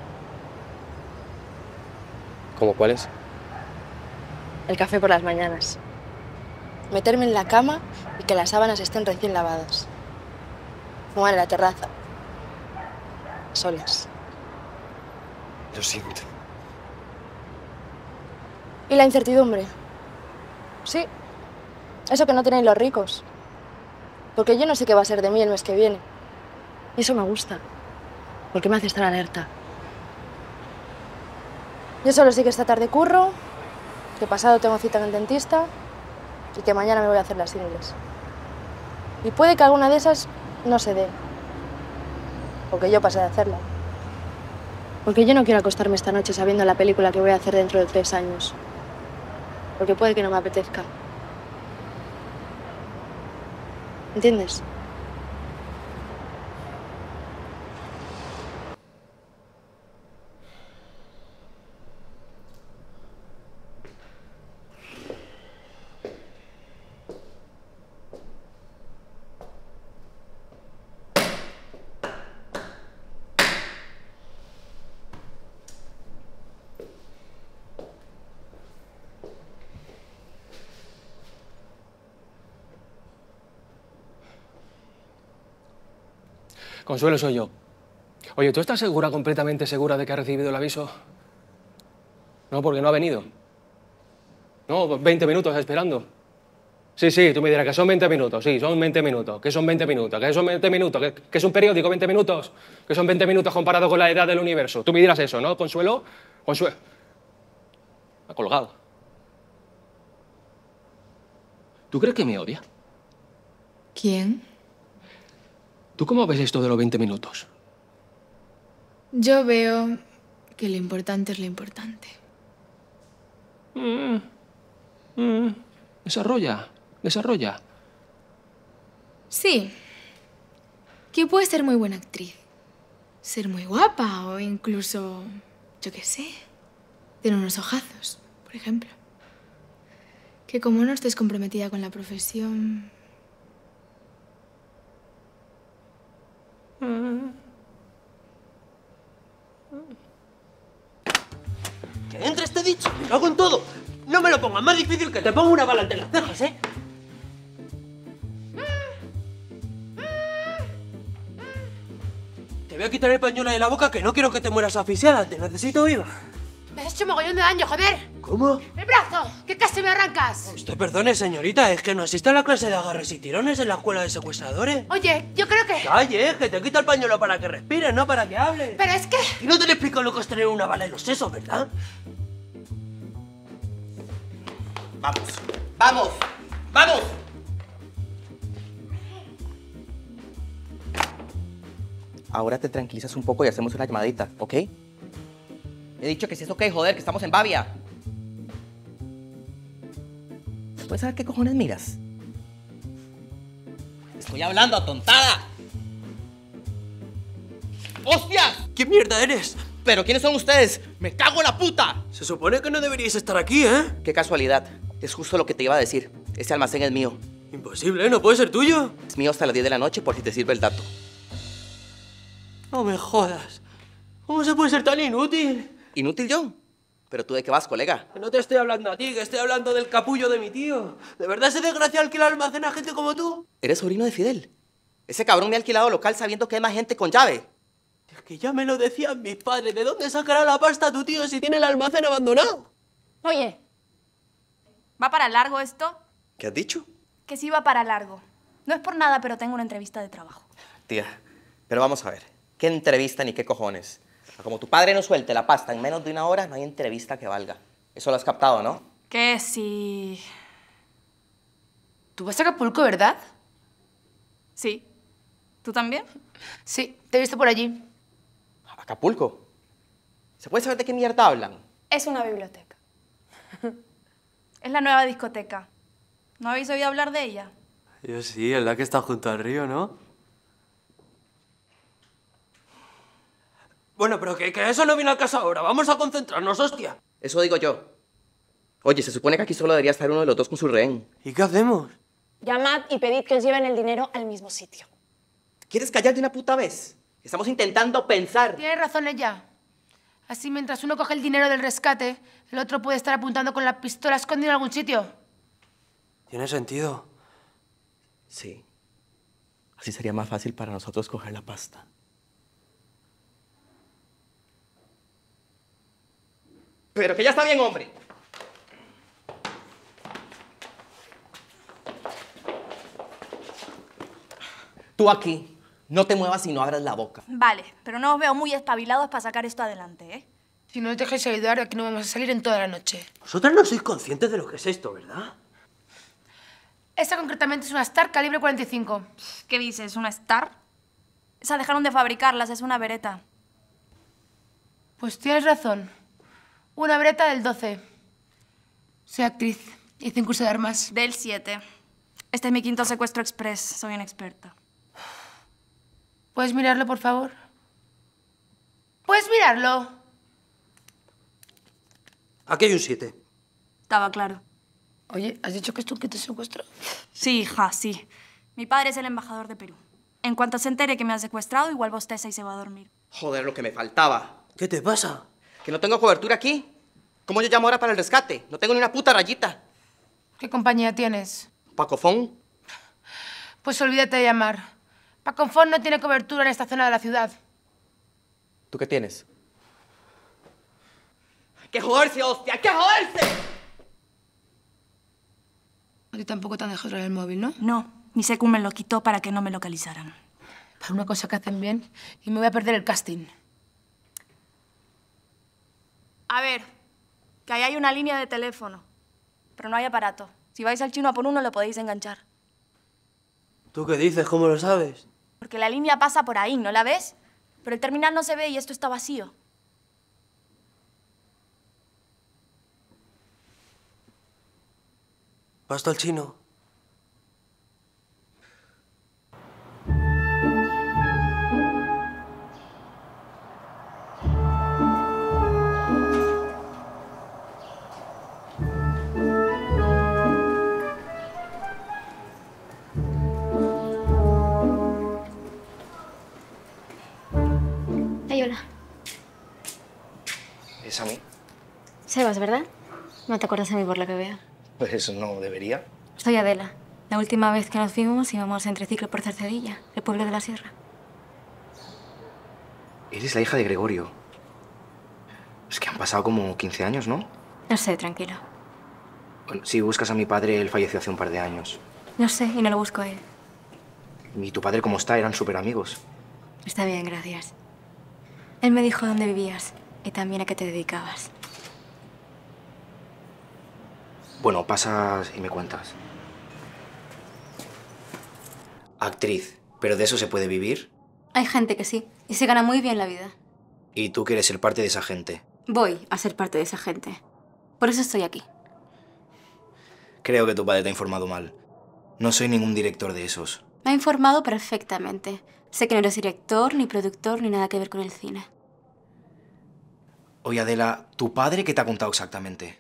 S2: ¿Cómo cuáles?
S17: El café por las mañanas. Meterme en la cama y que las sábanas estén recién lavadas. Fumar en la terraza. Solas.
S2: Lo siento.
S17: Y la incertidumbre. Sí. Eso que no tienen los ricos. Porque yo no sé qué va a ser de mí el mes que viene. Y eso me gusta. Porque me hace estar alerta. Yo solo sé que esta tarde curro, que pasado tengo cita en el dentista y que mañana me voy a hacer las ingles. Y puede que alguna de esas no se dé. Porque yo pasé de hacerla. Porque yo no quiero acostarme esta noche sabiendo la película que voy a hacer dentro de 3 años. Porque puede que no me apetezca. ¿Entiendes?
S4: Consuelo, soy yo. Oye, ¿tú estás segura, completamente segura de que ha recibido el aviso? No, porque no ha venido. No, 20 minutos esperando. Sí, tú me dirás que son 20 minutos. Sí, son 20 minutos. ¿Qué son 20 minutos? ¿Qué son 20 minutos? ¿Qué es un periódico 20 minutos? ¿Qué son 20 minutos comparado con la edad del universo? Tú me dirás eso, ¿no, Consuelo? Consuelo. Ha colgado. ¿Tú crees que me odia?
S5: ¿Quién?
S4: ¿Tú cómo ves esto de los 20 minutos?
S5: Yo veo que lo importante es lo importante.
S4: Desarrolla.
S5: Sí. Que puede ser muy buena actriz. Ser muy guapa o incluso, yo qué sé, tener unos ojazos, por ejemplo. Que como no estés comprometida con la profesión...
S18: ¡Que entres, te he dicho! ¡Me cago en todo! No me lo pongas más difícil que te pongo una bala entre las cejas, ¿eh? Te voy a quitar el pañuelo de la boca que no quiero que te mueras asfixiada. Te necesito viva.
S17: Me has hecho mogollón de daño, joder.
S18: ¿Cómo?
S17: ¡El brazo! brazo! ¡Que casi me arrancas!
S18: Usted perdone, señorita, es que no asiste a la clase de agarres y tirones en la escuela de secuestradores.
S17: Oye, yo creo que...
S18: Calle, que te quita el pañuelo para que respires, no para que hables.
S17: Pero es que...
S18: Y no te le explico lo que es tener una bala en los sesos, ¿verdad?
S19: Vamos, vamos, vamos. Ahora te tranquilizas un poco y hacemos una llamadita, ¿ok? He dicho que si es ok, joder, que estamos en Bavia. ¿Puedes saber qué cojones miras? Estoy hablando, atontada. ¡Hostias!
S18: ¿Qué mierda eres?
S19: ¿Pero quiénes son ustedes? ¡Me cago en la puta!
S18: Se supone que no deberíais estar aquí, ¿eh?
S19: Qué casualidad. Es justo lo que te iba a decir. Este almacén es mío.
S18: Imposible, ¿no puede ser tuyo?
S19: Es mío hasta las 10 de la noche por si te sirve el dato.
S18: No me jodas. ¿Cómo se puede ser tan inútil?
S19: ¿Inútil yo? ¿Pero tú de qué vas, colega?
S18: Que no te estoy hablando a ti, que estoy hablando del capullo de mi tío. ¿De verdad ese desgraciado alquila almacén a gente como tú?
S19: ¿Eres sobrino de Fidel? Ese cabrón me ha alquilado local sabiendo que hay más gente con llave.
S18: Es que ya me lo decían mis padres. ¿De dónde sacará la pasta tu tío si tiene el almacén abandonado?
S13: Oye, ¿va para largo esto?
S19: ¿Qué has dicho?
S13: Que sí va para largo. No es por nada, pero tengo una entrevista de trabajo.
S19: Tía, pero vamos a ver. ¿Qué entrevista ni qué cojones? Como tu padre no suelte la pasta en menos de una hora, no hay entrevista que valga. Eso lo has captado, ¿no?
S13: Que sí.
S17: ¿Tú vas a Acapulco, verdad?
S13: Sí. ¿Tú también?
S17: Sí, te he visto por allí.
S19: ¿Acapulco? ¿Se puede saber de qué mierda hablan?
S13: Es una biblioteca. Es la nueva discoteca. ¿No habéis oído hablar de ella?
S18: Yo sí, es la que está junto al río, ¿no? Bueno, pero que eso no viene al caso ahora. Vamos a concentrarnos, hostia.
S19: Eso digo yo. Oye, se supone que aquí solo debería estar uno de los dos con su rehén.
S18: ¿Y qué hacemos?
S20: Llamad y pedid que os lleven el dinero al mismo sitio.
S19: ¿Quieres callar de una puta vez? Estamos intentando pensar.
S17: Tienes razón ella. Así mientras uno coge el dinero del rescate, el otro puede estar apuntando con la pistola escondida en algún sitio.
S18: Tiene sentido.
S19: Sí. Así sería más fácil para nosotros coger la pasta. Pero que ya está bien, hombre. Tú aquí, no te muevas y no abras la boca.
S13: Vale, pero no os veo muy espabilados para sacar esto adelante, ¿eh?
S17: Si no os dejáis ayudar, aquí no vamos a salir en toda la noche.
S18: Vosotras no sois conscientes de lo que es esto, ¿verdad?
S17: Esta concretamente es una Star calibre 45.
S13: ¿Qué dices? ¿Una Star? Esa dejaron de fabricarlas, es una Beretta.
S17: Pues tienes razón. Una Beretta del 12. Soy actriz. Hice un curso de armas.
S13: Del 7. Este es mi 5.º secuestro express. Soy una experta.
S17: ¿Puedes mirarlo, por favor? ¿Puedes mirarlo?
S18: Aquí hay un 7.
S13: Estaba claro.
S17: Oye, ¿has dicho que es tu 5.º secuestro?
S13: Sí, hija, sí. Mi padre es el embajador de Perú. En cuanto se entere que me han secuestrado, igual bosteza y se va a dormir.
S19: Joder, lo que me faltaba.
S18: ¿Qué te pasa?
S19: Que no tengo cobertura aquí. ¿Cómo yo llamo ahora para el rescate? No tengo ni una puta rayita.
S17: ¿Qué compañía tienes?
S19: ¿Pacofón?
S17: Pues olvídate de llamar. Pacofón no tiene cobertura en esta zona de la ciudad.
S19: ¿Tú qué tienes? ¡Que joderse, hostia! ¡Que joderse!
S17: A ti tampoco te han dejado traer el móvil, ¿no?
S13: No, mi secu me lo quitó para que no me localizaran.
S17: Para una cosa que hacen bien y me voy a perder el casting.
S13: A ver, que ahí hay una línea de teléfono, pero no hay aparato. Si vais al chino a por uno, lo podéis enganchar.
S18: ¿Tú qué dices? ¿Cómo lo sabes?
S13: Porque la línea pasa por ahí, ¿no la ves? Pero el terminal no se ve y esto está vacío.
S18: ¿Vas al chino?
S20: Ay, hola.
S14: ¿Es a mí?
S20: Sebas, ¿verdad? No te acuerdas de mí por lo que veo.
S14: Pues no debería.
S20: Soy Adela. La última vez que nos vimos íbamos en triciclo por Cercedilla, el pueblo de la sierra.
S14: Eres la hija de Gregorio. Es que han pasado como 15 años, ¿no?
S20: No sé, tranquilo.
S14: Bueno, si buscas a mi padre, él falleció hace un par de años.
S20: No sé, y no lo busco a él.
S14: ¿Y tu padre cómo está? Eran súper amigos.
S20: Está bien, gracias. Él me dijo dónde vivías y también a qué te dedicabas.
S14: Bueno, pasas y me cuentas. Actriz, ¿pero de eso se puede vivir?
S9: Hay gente que sí, y se gana muy bien la vida.
S14: ¿Y tú quieres ser parte de esa gente?
S9: Voy a ser parte de esa gente. Por eso estoy aquí.
S14: Creo que tu padre te ha informado mal. No soy ningún director de esos.
S9: Me ha informado perfectamente. Sé que no eres director, ni productor, ni nada que ver con el cine.
S14: Oye, Adela, ¿tu padre qué te ha contado exactamente?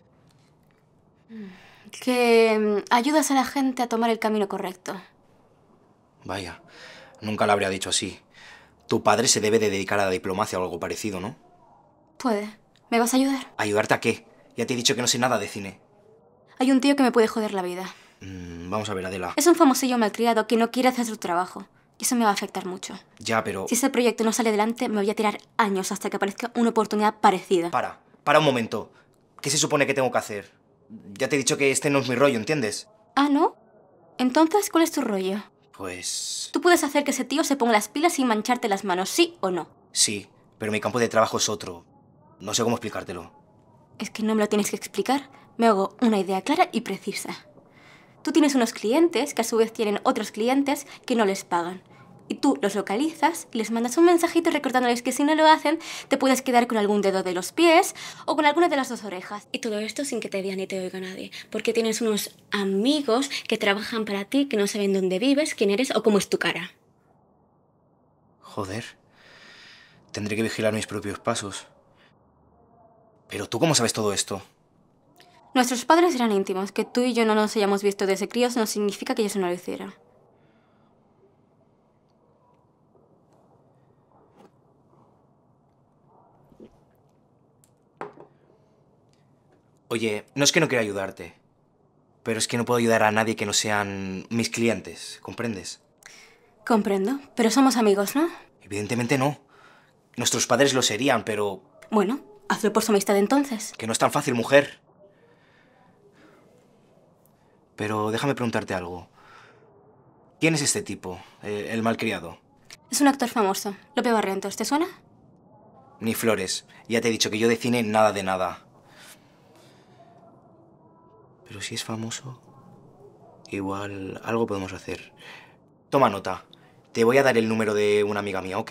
S9: Que ayudas a la gente a tomar el camino correcto.
S14: Vaya, nunca lo habría dicho así. Tu padre se debe de dedicar a la diplomacia o algo parecido, ¿no?
S9: Puede. ¿Me vas a ayudar?
S14: ¿Ayudarte a qué? Ya te he dicho que no sé nada de cine.
S9: Hay un tío que me puede joder la vida.
S14: Vamos a ver, Adela.
S9: Es un famosillo malcriado que no quiere hacer su trabajo. Y eso me va a afectar mucho.
S14: Ya, pero...
S9: Si ese proyecto no sale adelante, me voy a tirar años hasta que aparezca una oportunidad parecida.
S14: Para un momento. ¿Qué se supone que tengo que hacer? Ya te he dicho que este no es mi rollo, ¿entiendes?
S9: ¿Ah, no? Entonces, ¿cuál es tu rollo?
S14: Pues...
S9: Tú puedes hacer que ese tío se ponga las pilas sin mancharte las manos, ¿sí o no?
S14: Sí, pero mi campo de trabajo es otro. No sé cómo explicártelo.
S9: Es que no me lo tienes que explicar. Me hago una idea clara y precisa. Tú tienes unos clientes que a su vez tienen otros clientes que no les pagan. Y tú los localizas y les mandas un mensajito recordándoles que si no lo hacen, te puedes quedar con algún dedo de los pies o con alguna de las 2 orejas. Y todo esto sin que te vea ni te oiga nadie. Porque tienes unos amigos que trabajan para ti, que no saben dónde vives, quién eres o cómo es tu cara.
S14: Joder. Tendré que vigilar mis propios pasos. Pero ¿tú cómo sabes todo esto?
S9: Nuestros padres eran íntimos. Que tú y yo no nos hayamos visto desde críos no significa que ellos no lo hicieran.
S14: Oye, no es que no quiera ayudarte, pero es que no puedo ayudar a nadie que no sean mis clientes, ¿comprendes?
S9: Comprendo, pero somos amigos, ¿no?
S14: Evidentemente no. Nuestros padres lo serían, pero...
S9: Bueno, hazlo por su amistad entonces.
S14: Que no es tan fácil, mujer. Pero déjame preguntarte algo. ¿Quién es este tipo, el malcriado?
S9: Es un actor famoso, Lope Barrientos, ¿te suena?
S14: Ni flores. Ya te he dicho que yo de cine nada de nada. Pero si es famoso, igual algo podemos hacer. Toma nota. Te voy a dar el número de una amiga mía, ¿ok?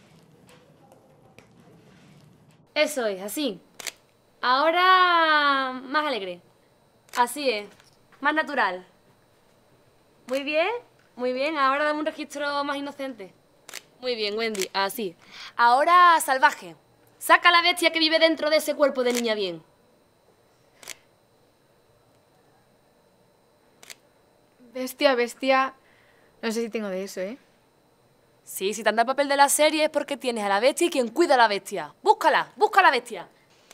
S1: Eso es, así. Ahora más alegre. Así es, más natural. Muy bien, muy bien. Ahora dame un registro más inocente. Muy bien, Wendy, así. Ahora salvaje. Saca a la bestia que vive dentro de ese cuerpo de niña bien.
S5: Bestia, bestia... No sé si tengo de eso, ¿eh?
S1: Sí, si te anda el papel de la serie es porque tienes a la bestia y quien cuida a la bestia. Búscala, busca a la bestia.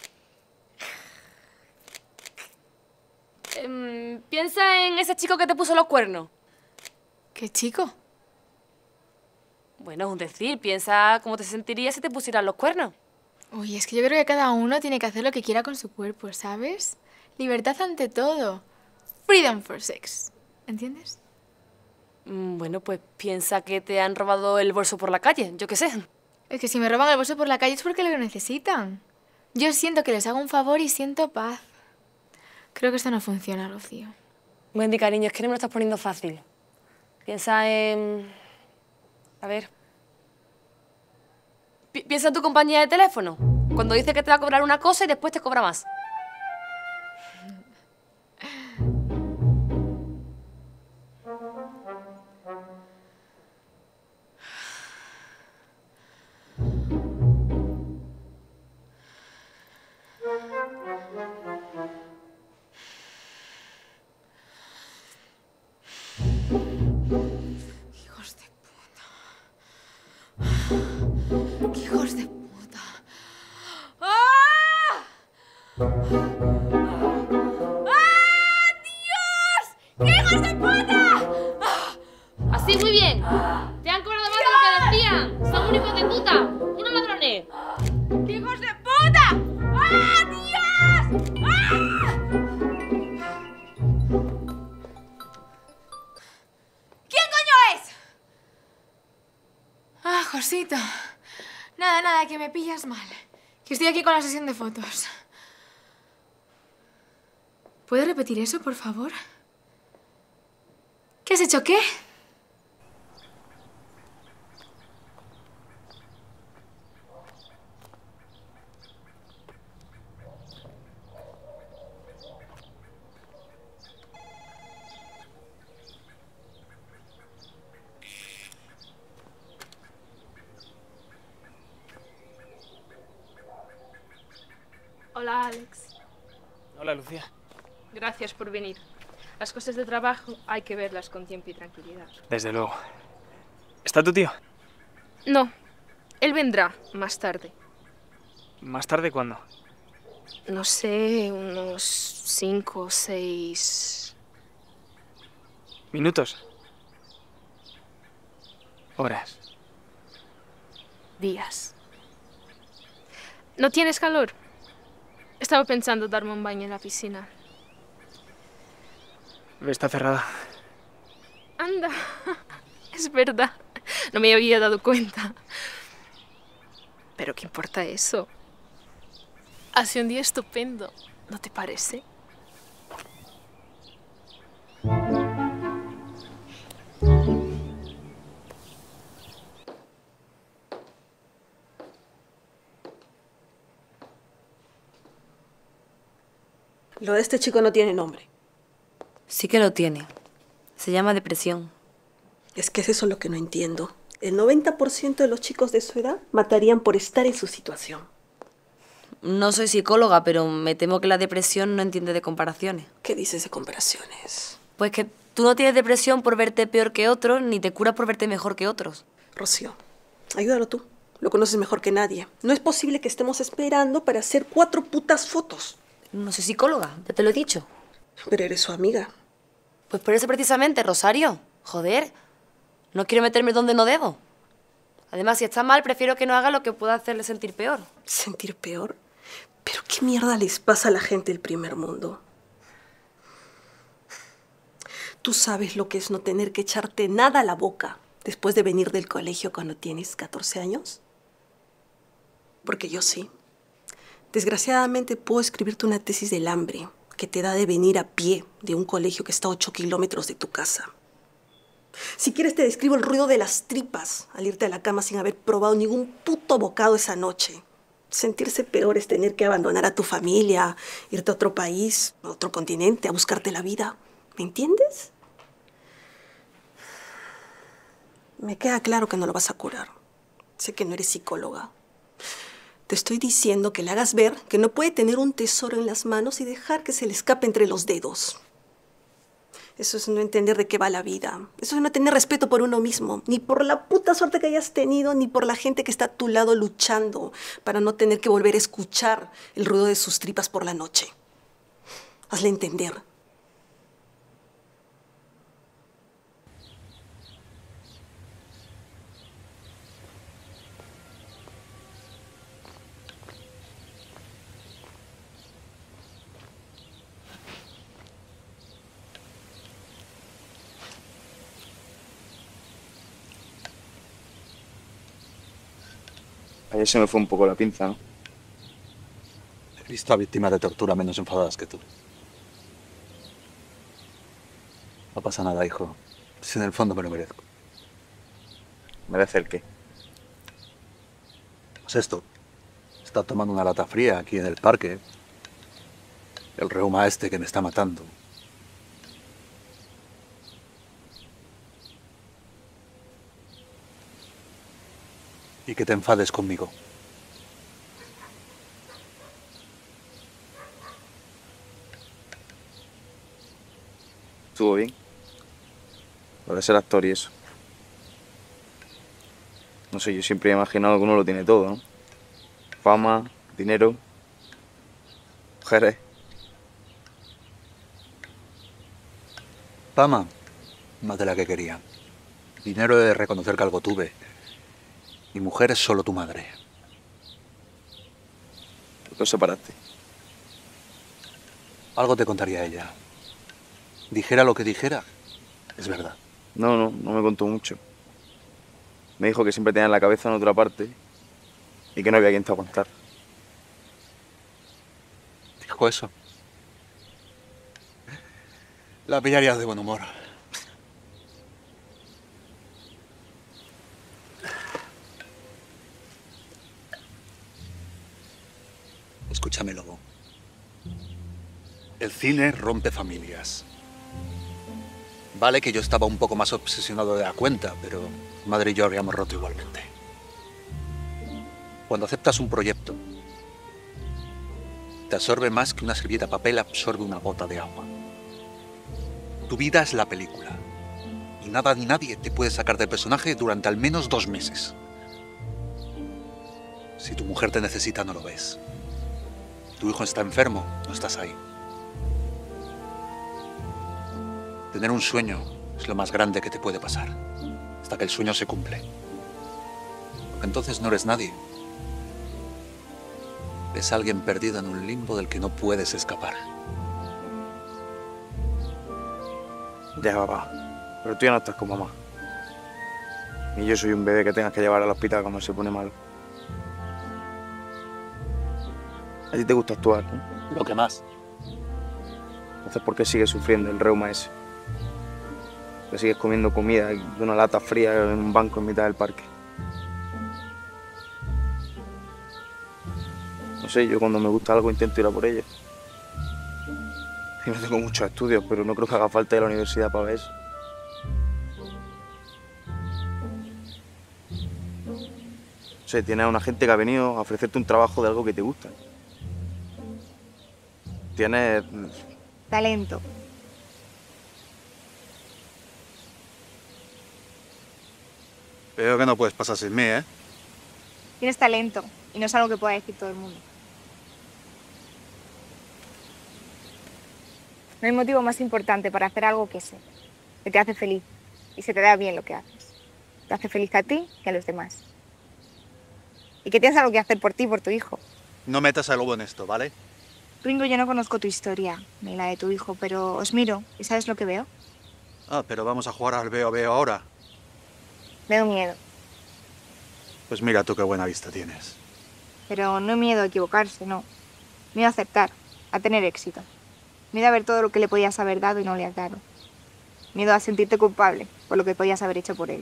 S1: Piensa en ese chico que te puso los cuernos.
S5: ¿Qué chico?
S1: Bueno, es un decir. Piensa cómo te sentirías si te pusieran los cuernos.
S5: Uy, es que yo creo que cada uno tiene que hacer lo que quiera con su cuerpo, ¿sabes? Libertad ante todo. Freedom for sex. ¿Entiendes?
S1: Bueno, pues piensa que te han robado el bolso por la calle, yo qué sé.
S5: Es que si me roban el bolso por la calle es porque lo necesitan. Yo siento que les hago un favor y siento paz. Creo que esto no funciona, Rocío.
S1: Wendy, cariño, es que no me lo estás poniendo fácil. Piensa en... A ver... Piensa en tu compañía de teléfono. Cuando dice que te va a cobrar una cosa y después te cobra más.
S5: Hijos de puta. ¡Qué hijos de puta! ¡Ah! ¡Ah, Dios! ¡Qué hijos de puta!
S1: Así, muy bien. Te han cobrado más de lo que decían. Son un hijos de puta. Unos ladrones.
S5: ¡Qué hijos de puta! ¡Ah, Dios! ¡Ah! Josito. Nada, nada, que me pillas mal. Que estoy aquí con la sesión de fotos. ¿Puedes repetir eso, por favor? ¿Qué has hecho, qué?
S21: Hola, Alex.
S7: Hola, Lucía.
S21: Gracias por venir. Las cosas de trabajo hay que verlas con tiempo y tranquilidad.
S7: Desde luego. ¿Está tu tío?
S21: No, él vendrá más tarde.
S7: ¿Más tarde cuándo?
S21: No sé, unos 5 o 6...
S7: ¿Minutos? ¿Horas?
S21: días. ¿No tienes calor? Estaba pensando darme un baño en la piscina.
S7: Está cerrada.
S21: Anda, es verdad. No me había dado cuenta. Pero ¿qué importa eso? Hace un día estupendo, ¿no te parece?
S3: Lo de este chico no tiene nombre.
S1: Sí que lo tiene. Se llama depresión.
S3: Es que es eso lo que no entiendo. El 90% de los chicos de su edad matarían por estar en su situación.
S1: No soy psicóloga, pero me temo que la depresión no entiende de comparaciones.
S3: ¿Qué dices de comparaciones?
S1: Pues que tú no tienes depresión por verte peor que otros, ni te curas por verte mejor que otros.
S3: Rocío, ayúdalo tú. Lo conoces mejor que nadie. No es posible que estemos esperando para hacer 4 putas fotos.
S1: No soy psicóloga, ya te lo he dicho.
S3: Pero eres su amiga.
S1: Pues por eso precisamente, Rosario. Joder, no quiero meterme donde no debo. Además, si está mal, prefiero que no haga lo que pueda hacerle sentir peor.
S3: ¿Sentir peor? ¿Pero qué mierda les pasa a la gente del primer mundo? ¿Tú sabes lo que es no tener que echarte nada a la boca después de venir del colegio cuando tienes 14 años? Porque yo sí. Desgraciadamente puedo escribirte una tesis del hambre que te da de venir a pie de un colegio que está a 8 kilómetros de tu casa. Si quieres te describo el ruido de las tripas al irte a la cama sin haber probado ningún puto bocado esa noche. Sentirse peor es tener que abandonar a tu familia, irte a otro país, a otro continente, a buscarte la vida. ¿Me entiendes? Me queda claro que no lo vas a curar. Sé que no eres psicóloga. Te estoy diciendo que le hagas ver que no puede tener un tesoro en las manos y dejar que se le escape entre los dedos. Eso es no entender de qué va la vida. Eso es no tener respeto por uno mismo. Ni por la puta suerte que hayas tenido, ni por la gente que está a tu lado luchando para no tener que volver a escuchar el ruido de sus tripas por la noche. Hazle entender.
S14: Ayer se me fue un poco la pinza, ¿no?
S11: He visto a víctimas de tortura menos enfadadas que tú. No pasa nada, hijo. Si en el fondo me lo merezco.
S14: ¿Merece el qué?
S11: Pues esto. Está tomando una lata fría aquí en el parque. El reuma este que me está matando. Y que te enfades conmigo.
S14: Estuvo bien. Lo de ser actor y eso. No sé, yo siempre he imaginado que uno lo tiene todo, ¿no? Fama, dinero, mujeres.
S11: Fama, más de la que quería. Dinero de reconocer que algo tuve. Mi mujer es solo tu madre.
S14: ¿Por qué os separaste?
S11: Algo te contaría ella. Dijera lo que dijera, es verdad.
S14: No me contó mucho.
S12: Me dijo que siempre tenía la cabeza en otra parte y que no había quien te aguantar.
S11: ¿Dijo eso? La pillarías de buen humor. Escúchame, Lobo. El cine rompe familias. Vale que yo estaba un poco más obsesionado de la cuenta, pero madre y yo habríamos roto igualmente. Cuando aceptas un proyecto, te absorbe más que una servilleta de papel absorbe una gota de agua. Tu vida es la película. Y nada ni nadie te puede sacar del personaje durante al menos 2 meses. Si tu mujer te necesita, no lo ves. Tu hijo está enfermo, no estás ahí. Tener un sueño es lo más grande que te puede pasar, hasta que el sueño se cumple. Porque entonces no eres nadie. Es alguien perdido en un limbo del que no puedes escapar.
S12: Ya, papá. Pero tú ya no estás con mamá. Y yo soy un bebé que tengas que llevar al hospital cuando se pone malo. A ti te gusta actuar, ¿no?
S11: Lo que más.
S12: Entonces, ¿por qué sigues sufriendo el reuma ese? Que sigues comiendo comida de una lata fría en un banco en mitad del parque. No sé, yo cuando me gusta algo intento ir a por ello. Y no tengo muchos estudios, pero no creo que haga falta ir a la universidad para ver eso. No sé, tienes a una gente que ha venido a ofrecerte un trabajo de algo que te gusta. Tienes...
S8: Talento.
S11: Veo que no puedes pasar sin mí, ¿eh?
S8: Tienes talento y no es algo que pueda decir todo el mundo. No hay motivo más importante para hacer algo que ese, que te hace feliz y se te da bien lo que haces. Te hace feliz a ti y a los demás. Y que tienes algo que hacer por ti y por tu hijo.
S11: No metas al lobo en esto, ¿vale?
S8: Ringo, yo no conozco tu historia, ni la de tu hijo, pero os miro y ¿sabes lo que veo?
S11: Ah, pero vamos a jugar al veo ahora.
S8: Veo miedo,
S11: Pues mira tú qué buena vista tienes.
S8: pero no miedo a equivocarse, no. Miedo a aceptar, a tener éxito. Miedo a ver todo lo que le podías haber dado y no le has dado. Miedo a sentirte culpable por lo que podías haber hecho por él.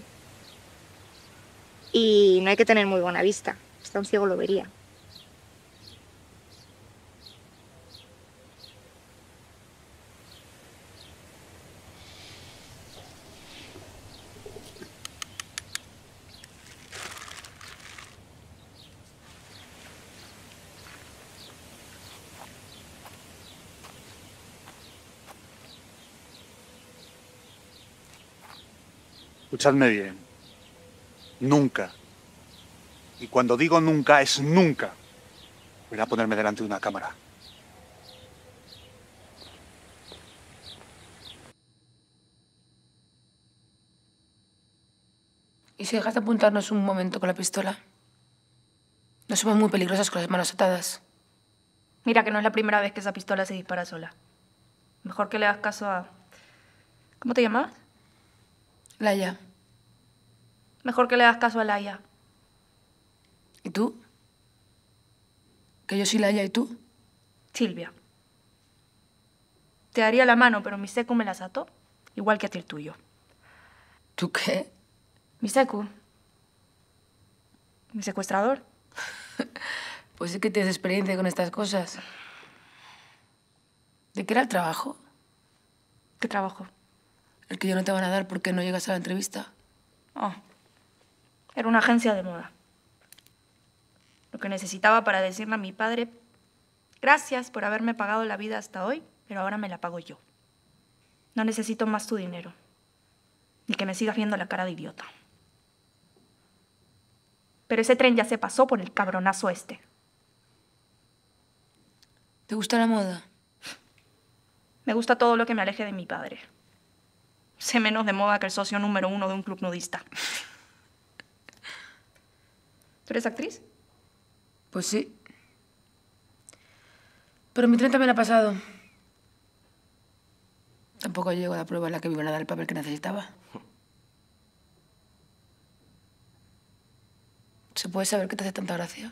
S8: Y no hay que tener muy buena vista, hasta un ciego lo vería.
S11: Escuchadme bien. Nunca. Y cuando digo nunca, es nunca. Voy a ponerme delante de una cámara.
S17: ¿Y si dejas de apuntarnos un momento con la pistola? No somos muy peligrosas con las manos atadas.
S13: Mira que no es la primera vez que esa pistola se dispara sola. Mejor que le hagas caso a... ¿Cómo te llamabas?
S17: Laia.
S13: Mejor que le hagas caso a Laia.
S17: ¿Y tú? ¿Que yo soy Laia y tú?
S13: Silvia. Te daría la mano, pero mi secu me la ató, igual que a ti el tuyo.
S17: ¿Tú qué?
S13: Mi secu. Mi secuestrador.
S17: Pues sí que tienes experiencia con estas cosas. ¿De qué era el trabajo?
S13: ¿Qué trabajo?
S17: El que yo no te van a dar porque no llegas a la entrevista.
S13: Oh. Era una agencia de moda. Lo que necesitaba para decirle a mi padre, gracias por haberme pagado la vida hasta hoy, pero ahora me la pago yo. No necesito más tu dinero. Ni que me sigas viendo la cara de idiota. Pero ese tren ya se pasó por el cabronazo este.
S17: ¿Te gusta la moda?
S13: Me gusta todo lo que me aleje de mi padre. Sé menos de moda que el socio número 1 de un club nudista. ¿Tú eres actriz?
S17: Pues sí. Pero mi tren también ha pasado. Tampoco llego a la prueba en la que me iban a dar el papel que necesitaba. ¿Se puede saber qué te hace tanta gracia?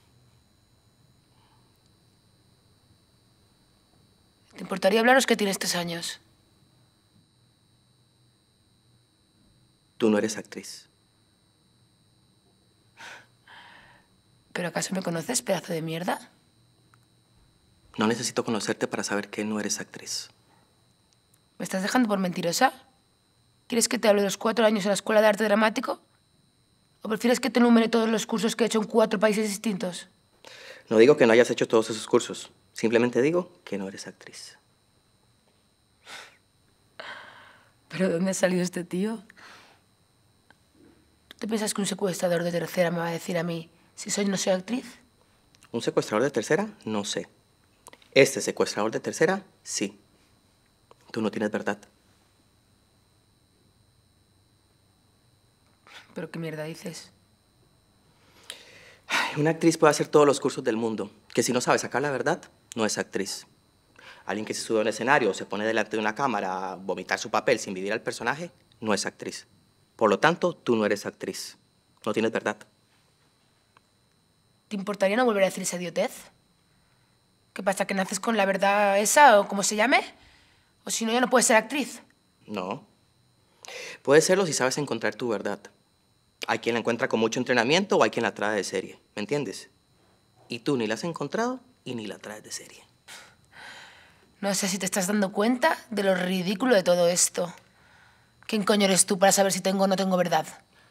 S17: ¿Te importaría hablaros que tienes 3 años?
S19: Tú no eres actriz.
S17: ¿Pero acaso me conoces, pedazo de mierda?
S19: No necesito conocerte para saber que no eres actriz.
S17: ¿Me estás dejando por mentirosa? ¿Quieres que te hable de los 4 años en la Escuela de Arte Dramático? ¿O prefieres que te enumere todos los cursos que he hecho en 4 países distintos?
S19: No digo que no hayas hecho todos esos cursos. Simplemente digo que no eres actriz.
S17: ¿Pero de dónde ha salido este tío? ¿Tú te piensas que un secuestrador de tercera me va a decir a mí si soy o no soy actriz?
S19: ¿Un secuestrador de tercera? No sé. Este secuestrador de tercera, sí. Tú no tienes verdad.
S17: ¿Pero qué mierda dices?
S19: Una actriz puede hacer todos los cursos del mundo, que si no sabe sacar la verdad, no es actriz. Alguien que se sube a un escenario o se pone delante de una cámara a vomitar su papel sin vivir al personaje, no es actriz. Por lo tanto, tú no eres actriz. No tienes verdad.
S17: ¿Te importaría no volver a decir esa idiotez? ¿Qué pasa, que naces con la verdad esa o como se llame? ¿O si no, ya no puedes ser actriz?
S19: No. Puedes serlo si sabes encontrar tu verdad. Hay quien la encuentra con mucho entrenamiento o hay quien la trae de serie. ¿Me entiendes? Y tú ni la has encontrado y ni la traes de serie.
S17: No sé si te estás dando cuenta de lo ridículo de todo esto. ¿Quién coño eres tú para saber si tengo o no tengo verdad?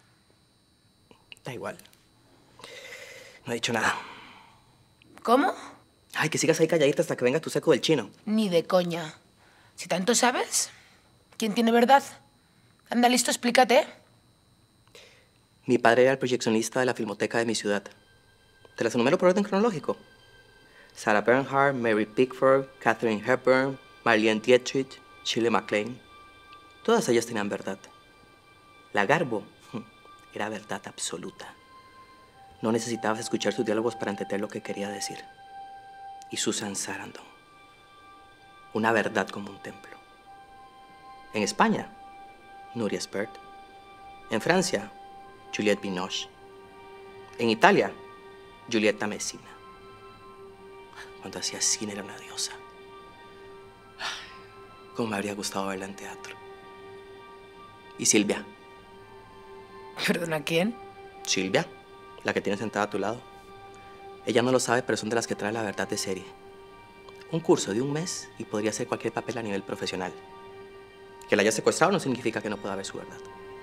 S19: Da igual. No he dicho nada.
S17: ¿Cómo?
S19: Ay, que sigas ahí calladita hasta que venga tu seco del chino.
S17: Ni de coña. Si tanto sabes, ¿quién tiene verdad? Anda, listo, explícate.
S19: Mi padre era el proyeccionista de la filmoteca de mi ciudad. ¿Te las enumero por orden cronológico? Sarah Bernhardt, Mary Pickford, Katharine Hepburn, Marlene Dietrich, Shirley MacLaine. Todas ellas tenían verdad. La Garbo era verdad absoluta. No necesitabas escuchar sus diálogos para entender lo que quería decir. Y Susan Sarandon. Una verdad como un templo. En España, Nuria Espert. En Francia, Juliette Binoche. En Italia, Giulietta Messina. Cuando hacía cine era una diosa. Cómo me habría gustado verla en teatro. Y Silvia.
S17: ¿Perdona, quién?
S19: Silvia, la que tienes sentada a tu lado. Ella no lo sabe, pero son de las que trae la verdad de serie. Un curso de 1 mes y podría hacer cualquier papel a nivel profesional. Que la haya secuestrado no significa que no pueda ver su verdad.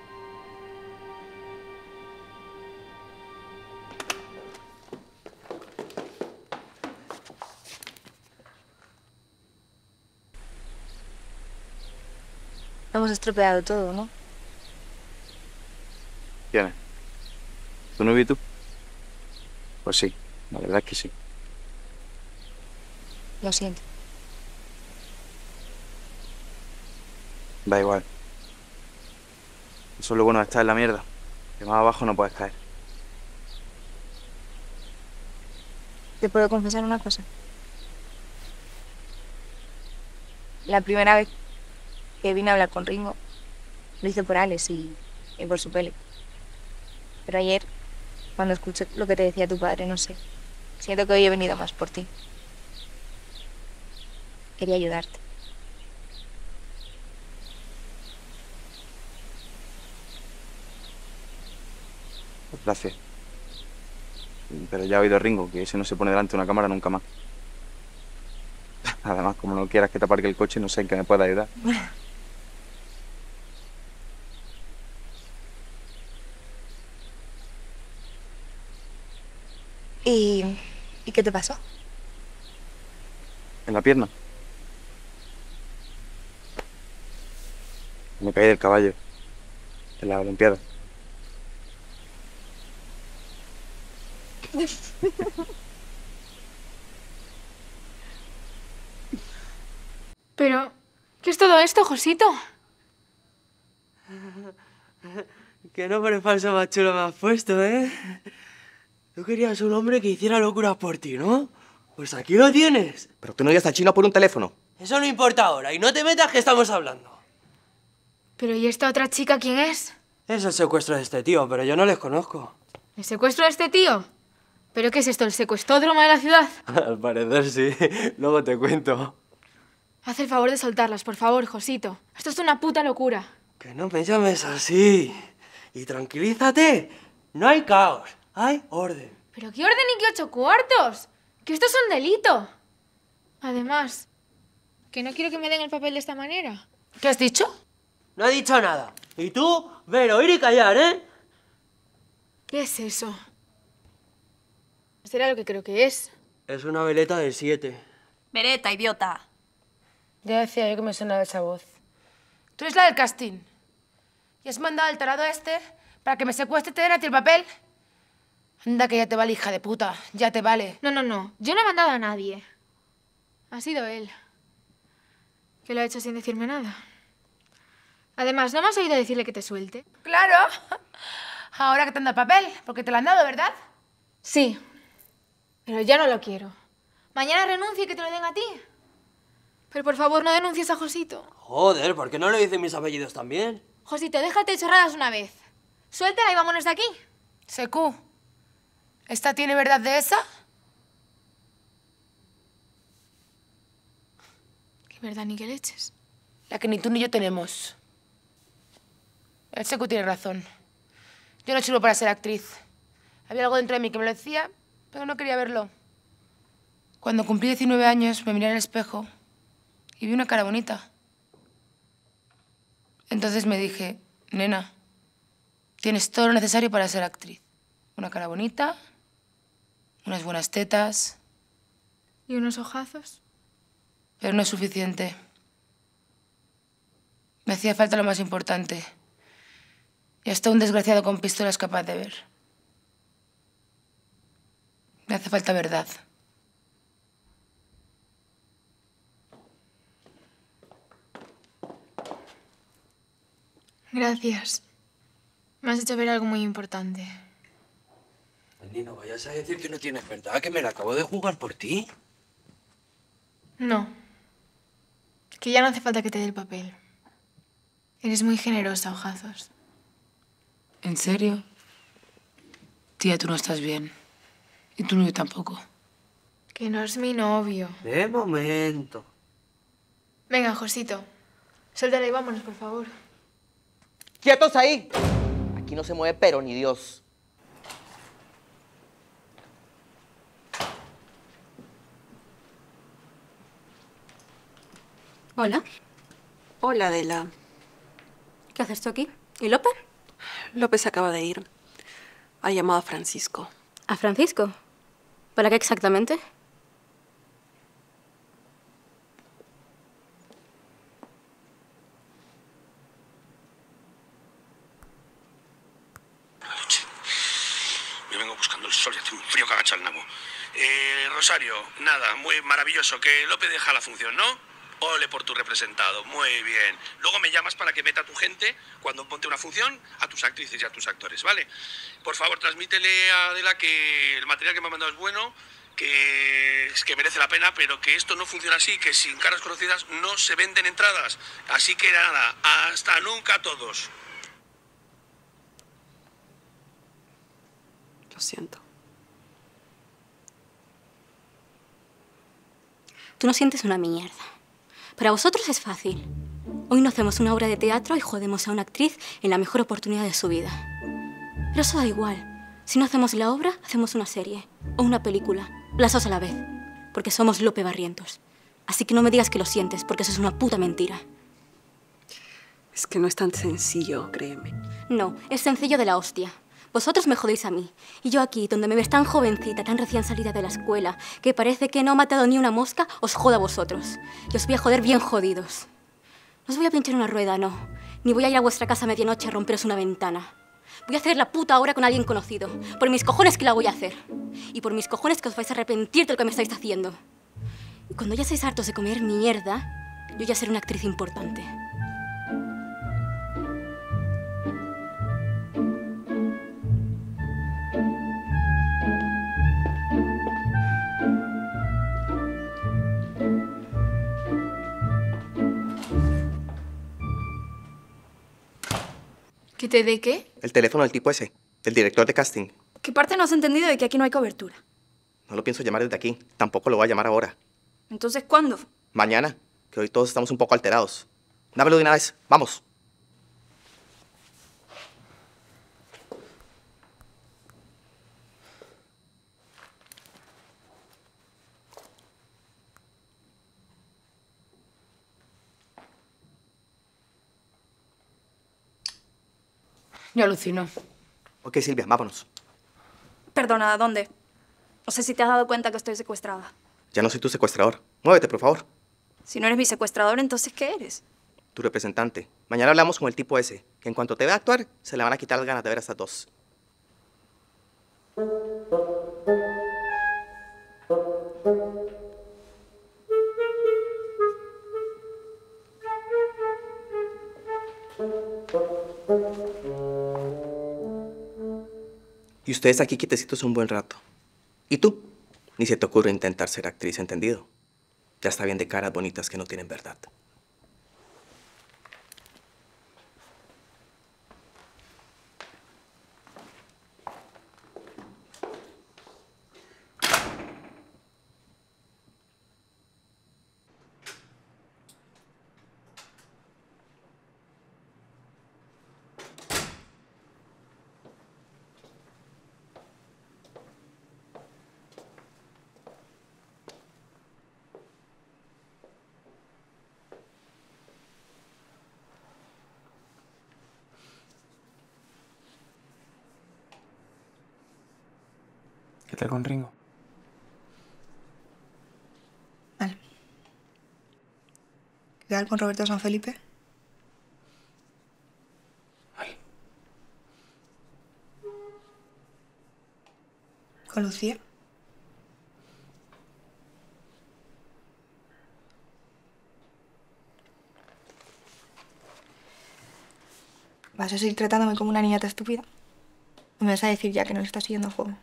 S8: Hemos estropeado todo, ¿no?
S12: ¿Quién es? ¿Tu novio y tú? Pues sí, la verdad es que sí.
S8: Lo siento.
S12: Da igual. Eso es lo bueno de estar en la mierda. Que más abajo no puedes caer.
S8: ¿Te puedo confesar una cosa? La primera vez que vine a hablar con Ringo, lo hice por Alex y por su peli. Pero ayer, cuando escuché lo que te decía tu padre, no sé, siento que hoy he venido más por ti. Quería ayudarte.
S12: Gracias. Pero ya he oído a Ringo, que ese no se pone delante de una cámara nunca más. Además, como no quieras que te aparque el coche, no sé en qué me pueda ayudar.
S8: ¿Y qué te pasó?
S12: En la pierna. Me caí del caballo. En la Olimpiada.
S5: Pero, ¿qué es todo esto, Josito?
S18: Qué nombre falso más chulo me has puesto, ¿eh? Tú querías un hombre que hiciera locuras por ti, ¿no? Pues aquí lo tienes.
S19: Pero tú no ibas al chino por un teléfono.
S18: Eso no importa ahora, y no te metas que estamos hablando.
S5: Pero ¿y esta otra chica quién es?
S18: Es el secuestro de este tío, pero yo no les conozco.
S5: ¿El secuestro de este tío? ¿Pero qué es esto, el secuestródromo de la ciudad?
S18: Al parecer sí. Luego te cuento.
S5: Haz el favor de soltarlas, por favor, Josito. Esto es una puta locura.
S18: Que no me llames así. Y tranquilízate. No hay caos, hay orden.
S5: ¿Pero qué orden y qué 8 cuartos? Que esto es un delito. Además, que no quiero que me den el papel de esta manera.
S17: ¿Qué has dicho?
S18: No he dicho nada. Y tú, ver, oír y callar, ¿eh?
S5: ¿Qué es eso? ¿Será lo que creo que es?
S18: Es una veleta de 7.
S13: Beretta, idiota.
S17: Ya decía yo que me sonaba esa voz. Tú eres la del casting. Y has mandado al tarado este para que me secuestre y te den a ti el papel. Anda, que ya te vale, hija de puta. Ya te vale.
S5: No, no, no. Yo no he mandado a nadie. Ha sido él. Que lo ha hecho sin decirme nada. Además, ¿no me has oído decirle que te suelte?
S17: Claro. Ahora que te han dado el papel, porque te lo han dado, ¿verdad?
S5: Sí. Pero ya no lo quiero. Mañana renuncio y que te lo den a ti. Pero por favor, no denuncies a Josito.
S18: Joder, ¿por qué no le dicen mis apellidos también?
S5: Josito, déjate de chorradas una vez. Suéltala y vámonos de aquí.
S17: Secu, ¿esta tiene verdad de esa?
S5: ¿Qué verdad ni qué leches?
S17: La que ni tú ni yo tenemos. El Secu tiene razón. Yo no sirvo para ser actriz. Había algo dentro de mí que me lo decía, pero no quería verlo. Cuando cumplí 19 años, me miré en el espejo y vi una cara bonita. Entonces me dije, nena, tienes todo lo necesario para ser actriz. Una cara bonita, unas buenas tetas.
S5: ¿Y unos ojazos?
S17: Pero no es suficiente. Me hacía falta lo más importante. Y hasta un desgraciado con pistola es capaz de ver. Me hace falta verdad.
S5: Gracias. Me has hecho ver algo muy importante.
S18: Ni no vayas a decir que no tienes verdad, que me la acabo de jugar por ti.
S5: No. Que ya no hace falta que te dé el papel. Eres muy generosa, ojazos.
S17: ¿En serio? Tía, tú no estás bien. Y tú novio tampoco.
S5: Que no es mi novio.
S18: De momento.
S5: Venga, Josito. Suéltala y vámonos, por favor.
S19: ¡Quietos ahí! Aquí no se mueve pero ni Dios.
S9: Hola.
S3: Hola, Adela.
S9: ¿Qué haces tú aquí? ¿Y López?
S3: López acaba de ir. Ha llamado a Francisco.
S9: ¿A Francisco? ¿Para qué exactamente?
S16: Me vengo buscando el sol y hace un frío que agacha el nabo. Rosario, nada, muy maravilloso. Que López deja la función, ¿no? Ole por tu representado, muy bien. Luego me llamas para que meta a tu gente, cuando ponte una función, a tus actrices y a tus actores, ¿vale? Por favor, transmítele a Adela que el material que me ha mandado es bueno, que es que merece la pena, pero que esto no funciona así, que sin caras conocidas no se venden entradas. Así que nada, hasta nunca todos.
S3: Lo siento.
S9: Tú no sientes una mierda. Para vosotros es fácil. Hoy no hacemos una obra de teatro y jodemos a una actriz en la mejor oportunidad de su vida. Pero eso da igual. Si no hacemos la obra, hacemos una serie o una película, las dos a la vez, porque somos Lope Barrientos. Así que no me digas que lo sientes, porque eso es una puta mentira.
S3: Es que no es tan sencillo, créeme.
S9: No, es sencillo de la hostia. Vosotros me jodéis a mí. Y yo aquí, donde me ves tan jovencita, tan recién salida de la escuela, que parece que no he matado ni una mosca, os jodo a vosotros. Y os voy a joder bien jodidos. No os voy a pinchar una rueda, no. Ni voy a ir a vuestra casa a medianoche a romperos una ventana. Voy a hacer la puta hora con alguien conocido. Por mis cojones que la voy a hacer. Y por mis cojones que os vais a arrepentir de lo que me estáis haciendo. Y cuando ya seáis hartos de comer mierda, yo ya seré una actriz importante.
S5: ¿Que te dé qué?
S19: El teléfono del tipo ese, del director de casting.
S13: ¿Qué parte no has entendido de que aquí no hay cobertura?
S19: No lo pienso llamar desde aquí. Tampoco lo voy a llamar ahora.
S13: Entonces, ¿cuándo?
S19: Mañana, que hoy todos estamos un poco alterados. Dámelo de una vez. Vamos.
S17: Yo alucino.
S19: Ok, Silvia, vámonos.
S13: Perdona, ¿a dónde? No sé si te has dado cuenta que estoy secuestrada.
S19: Ya no soy tu secuestrador. Muévete, por favor.
S13: Si no eres mi secuestrador, ¿entonces qué eres?
S19: Tu representante. Mañana hablamos con el tipo ese, que en cuanto te vea actuar, se le van a quitar las ganas de ver a estas dos. Y ustedes aquí quietecitos un buen rato. ¿Y tú? Ni se te ocurre intentar ser actriz, ¿entendido? Ya está bien de caras bonitas que no tienen verdad.
S2: ¿Qué tal con Ringo?
S8: Mal. ¿Qué tal con Roberto San Felipe? ¿Con Lucía? ¿Vas a seguir tratándome como una niñata estúpida? ¿O me vas a decir ya que no le estás siguiendo el juego?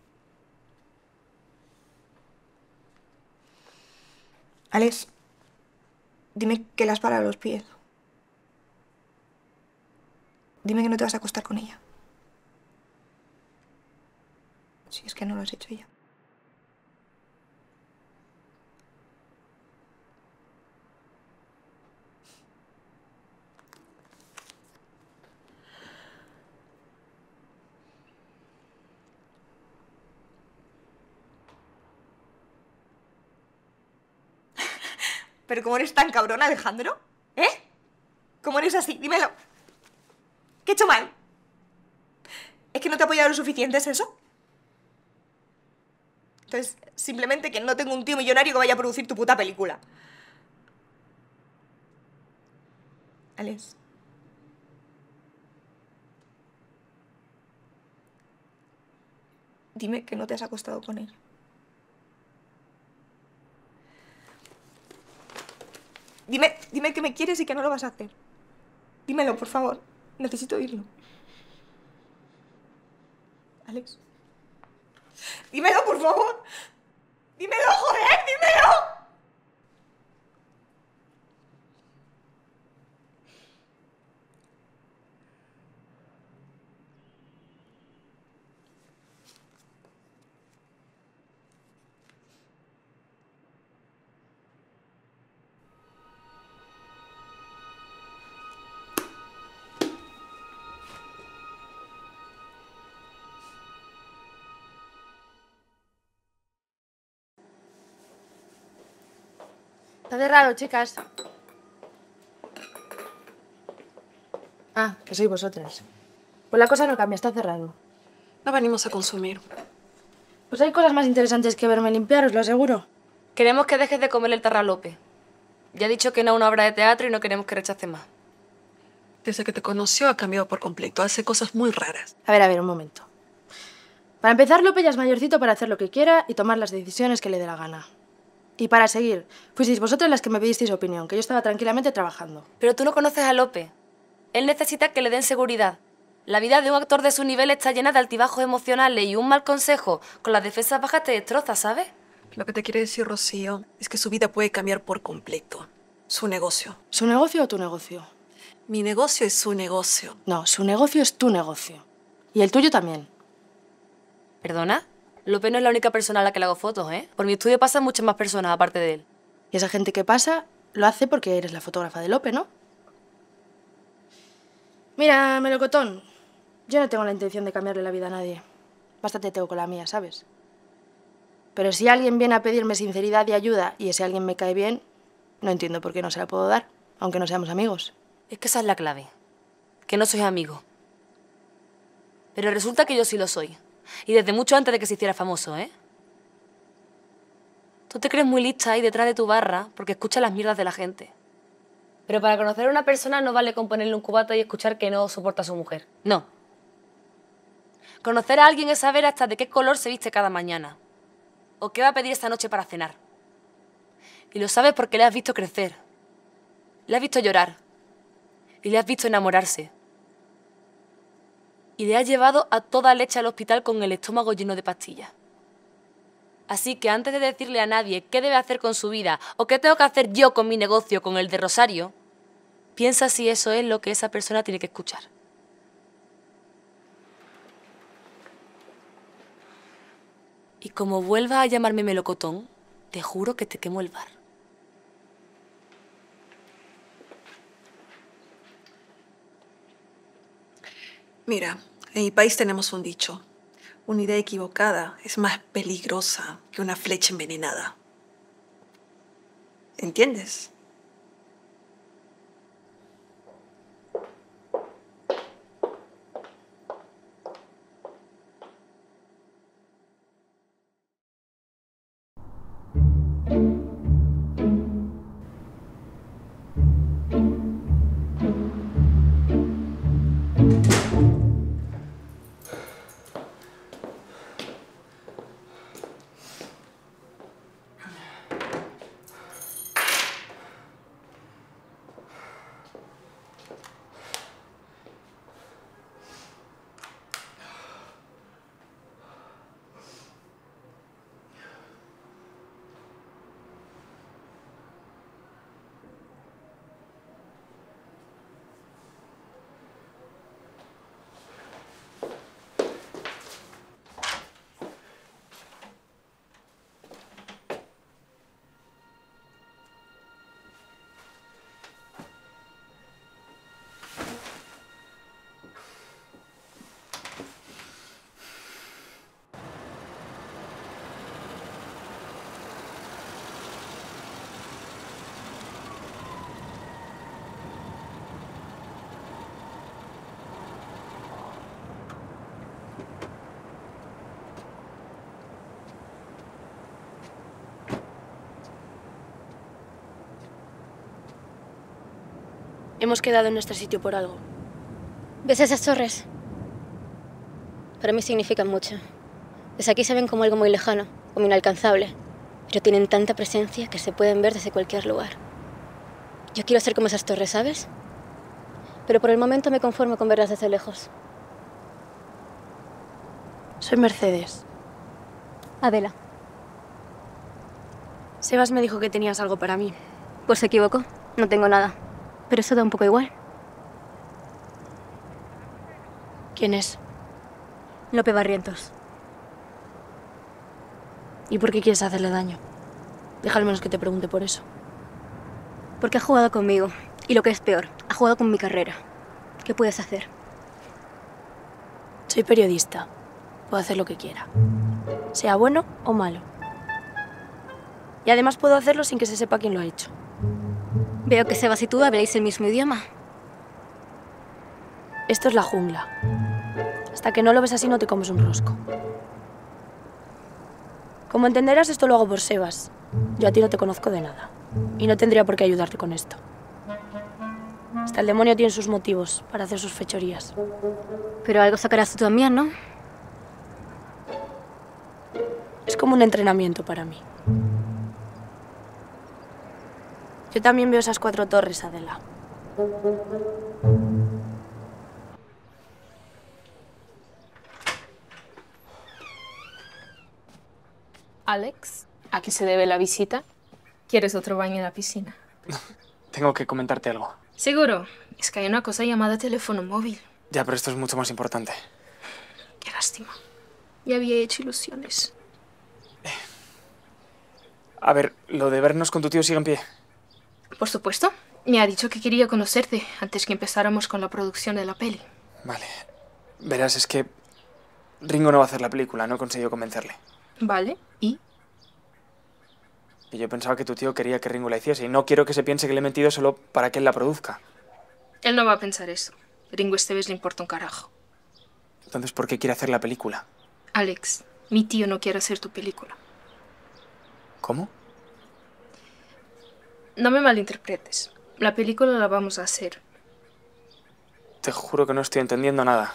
S8: Alex, dime que la has parado a los pies. Dime que no te vas a acostar con ella. Si es que no lo has hecho ya. ¿Pero cómo eres tan cabrón, Alejandro? ¿Eh? ¿Cómo eres así? Dímelo. ¿Qué he hecho mal? ¿Es que no te he apoyado lo suficiente, es eso? Entonces, simplemente que no tengo un tío millonario que vaya a producir tu puta película. Alex. Dime que no te has acostado con él. Dime que me quieres y que no lo vas a hacer. Dímelo, por favor. Necesito oírlo. Alex. Dímelo, por favor. Dímelo, joder, dímelo.
S17: Está cerrado, chicas. Ah, que sois vosotras. Pues la cosa no cambia, está cerrado.
S3: No venimos a consumir.
S17: Pues hay cosas más interesantes que verme limpiar, os lo aseguro.
S1: Queremos que dejes de comerle el tarra a Lope. Ya ha dicho que no a una obra de teatro y no queremos que rechace más.
S3: Desde que te conoció ha cambiado por completo. Hace cosas muy raras.
S17: A ver, un momento. Para empezar, Lope ya es mayorcito para hacer lo que quiera y tomar las decisiones que le dé la gana. Y para seguir, fuisteis vosotras las que me pedisteis opinión, que yo estaba tranquilamente trabajando.
S1: Pero tú no conoces a Lope. Él necesita que le den seguridad. La vida de un actor de su nivel está llena de altibajos emocionales y un mal consejo con las defensas bajas te destroza, ¿sabes?
S3: Lo que te quiere decir Rocío es que su vida puede cambiar por completo. Su negocio.
S17: ¿Su negocio o tu negocio?
S3: Mi negocio es su negocio.
S17: No, su negocio es tu negocio. Y el tuyo también.
S1: ¿Perdona? Lope no es la única persona a la que le hago fotos, ¿eh? Por mi estudio pasan muchas más personas aparte de él.
S17: Y esa gente que pasa lo hace porque eres la fotógrafa de Lope, ¿no? Mira, melocotón, yo no tengo la intención de cambiarle la vida a nadie. Bastante tengo con la mía, ¿sabes? Pero si alguien viene a pedirme sinceridad y ayuda y ese alguien me cae bien, no entiendo por qué no se la puedo dar, aunque no seamos amigos.
S1: Es que esa es la clave, que no sois amigos. Pero resulta que yo sí lo soy. Y desde mucho antes de que se hiciera famoso, ¿eh? Tú te crees muy lista ahí detrás de tu barra porque escuchas las mierdas de la gente. Pero para conocer a una persona no vale con ponerle un cubata y escuchar que no soporta a su mujer. No. Conocer a alguien es saber hasta de qué color se viste cada mañana. O qué va a pedir esta noche para cenar. Y lo sabes porque le has visto crecer. Le has visto llorar. Y le has visto enamorarse. Y le has llevado a toda leche al hospital con el estómago lleno de pastillas. Así que antes de decirle a nadie qué debe hacer con su vida o qué tengo que hacer yo con mi negocio, con el de Rosario, piensa si eso es lo que esa persona tiene que escuchar. Y como vuelvas a llamarme melocotón, te juro que te quemo el bar.
S3: Mira, en mi país tenemos un dicho. Una idea equivocada es más peligrosa que una flecha envenenada. ¿Entiendes?
S17: Hemos quedado en nuestro sitio por algo.
S9: ¿Ves esas torres? Para mí significan mucho. Desde aquí se ven como algo muy lejano, como inalcanzable, pero tienen tanta presencia que se pueden ver desde cualquier lugar. Yo quiero ser como esas torres, ¿sabes? Pero por el momento me conformo con verlas desde lejos.
S17: Soy Mercedes.
S9: Adela.
S17: Sebas me dijo que tenías algo para mí.
S9: Pues se equivocó. No tengo nada. Pero eso da un poco igual.
S17: ¿Quién es?
S9: Lope Barrientos.
S17: ¿Y por qué quieres hacerle daño? Deja al menos que te pregunte por eso.
S9: Porque ha jugado conmigo. Y lo que es peor, ha jugado con mi carrera. ¿Qué puedes hacer?
S17: Soy periodista. Puedo hacer lo que quiera. Sea bueno o malo. Y además puedo hacerlo sin que se sepa quién lo ha hecho.
S9: Veo que Sebas y tú habláis el mismo idioma.
S17: Esto es la jungla. Hasta que no lo ves así no te comes un rosco. Como entenderás, esto lo hago por Sebas. Yo a ti no te conozco de nada. Y no tendría por qué ayudarte con esto. Hasta el demonio tiene sus motivos para hacer sus fechorías.
S9: Pero algo sacarás tú también, ¿no?
S17: Es como un entrenamiento para mí. Yo también veo esas 4 torres, Adela.
S21: Alex, ¿a qué se debe la visita? ¿Quieres otro baño en la piscina?
S7: Tengo que comentarte algo.
S21: ¿Seguro? Es que hay una cosa llamada teléfono móvil.
S7: Ya, pero esto es mucho más importante.
S21: Qué lástima. Ya había hecho ilusiones.
S7: A ver, lo de vernos con tu tío sigue en pie.
S21: Por supuesto. Me ha dicho que quería conocerte antes que empezáramos con la producción de la peli.
S7: Vale. Verás, es que Ringo no va a hacer la película, no he conseguido convencerle.
S21: Vale, ¿y?
S7: Y yo pensaba que tu tío quería que Ringo la hiciese y no quiero que se piense que le he mentido solo para que él la produzca.
S21: Él no va a pensar eso. Ringo Esteves le importa un carajo.
S7: Entonces, ¿por qué quiere hacer la película?
S21: Alex, mi tío no quiere hacer tu película.
S7: ¿Cómo?
S21: No me malinterpretes. La película la vamos a hacer.
S7: Te juro que no estoy entendiendo nada.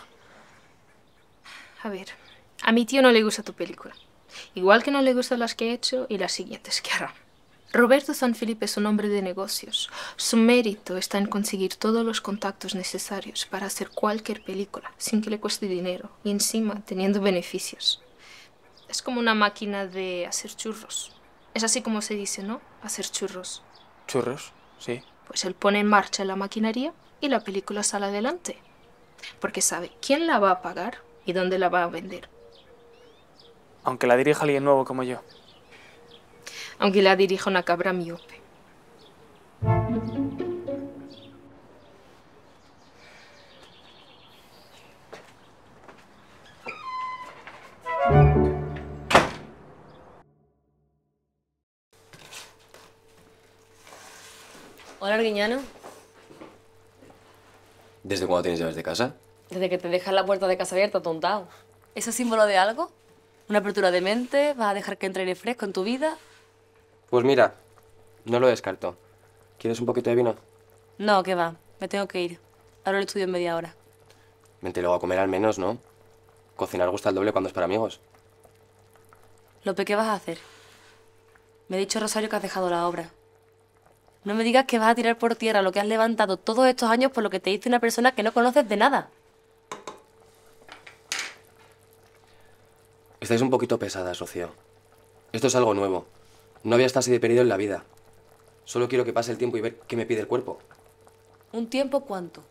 S21: A ver, a mi tío no le gusta tu película. Igual que no le gustan las que he hecho y las siguientes que hará. Roberto Sanfilippo es un hombre de negocios. Su mérito está en conseguir todos los contactos necesarios para hacer cualquier película sin que le cueste dinero y encima teniendo beneficios. Es como una máquina de hacer churros. Es así como se dice, ¿no? Hacer churros.
S7: ¿Churros? Sí.
S21: Pues él pone en marcha la maquinaria y la película sale adelante. Porque sabe quién la va a pagar y dónde la va a vender.
S7: Aunque la dirija alguien nuevo como yo.
S21: Aunque la dirija una cabra miope.
S1: Hola, Arguiñano.
S2: ¿Desde cuándo tienes llaves de casa?
S1: Desde que te dejas la puerta de casa abierta, tontao. ¿Eso es símbolo de algo? ¿Una apertura de mente? ¿Vas a dejar que entre aire fresco en tu vida?
S2: Pues mira, no lo descarto. ¿Quieres un poquito de vino?
S1: No, que va. Me tengo que ir. Abro el estudio en media hora.
S2: Vente luego a comer al menos, ¿no? Cocinar gusta el doble cuando es para amigos.
S1: Lope, ¿qué vas a hacer? Me ha dicho Rosario que has dejado la obra. No me digas que vas a tirar por tierra lo que has levantado todos estos años por lo que te dice una persona que no conoces de nada.
S2: Estáis un poquito pesadas, Rocío. Esto es algo nuevo. No había estado así de perdido en la vida. Solo quiero que pase el tiempo y ver qué me pide el cuerpo.
S1: ¿Un tiempo cuánto?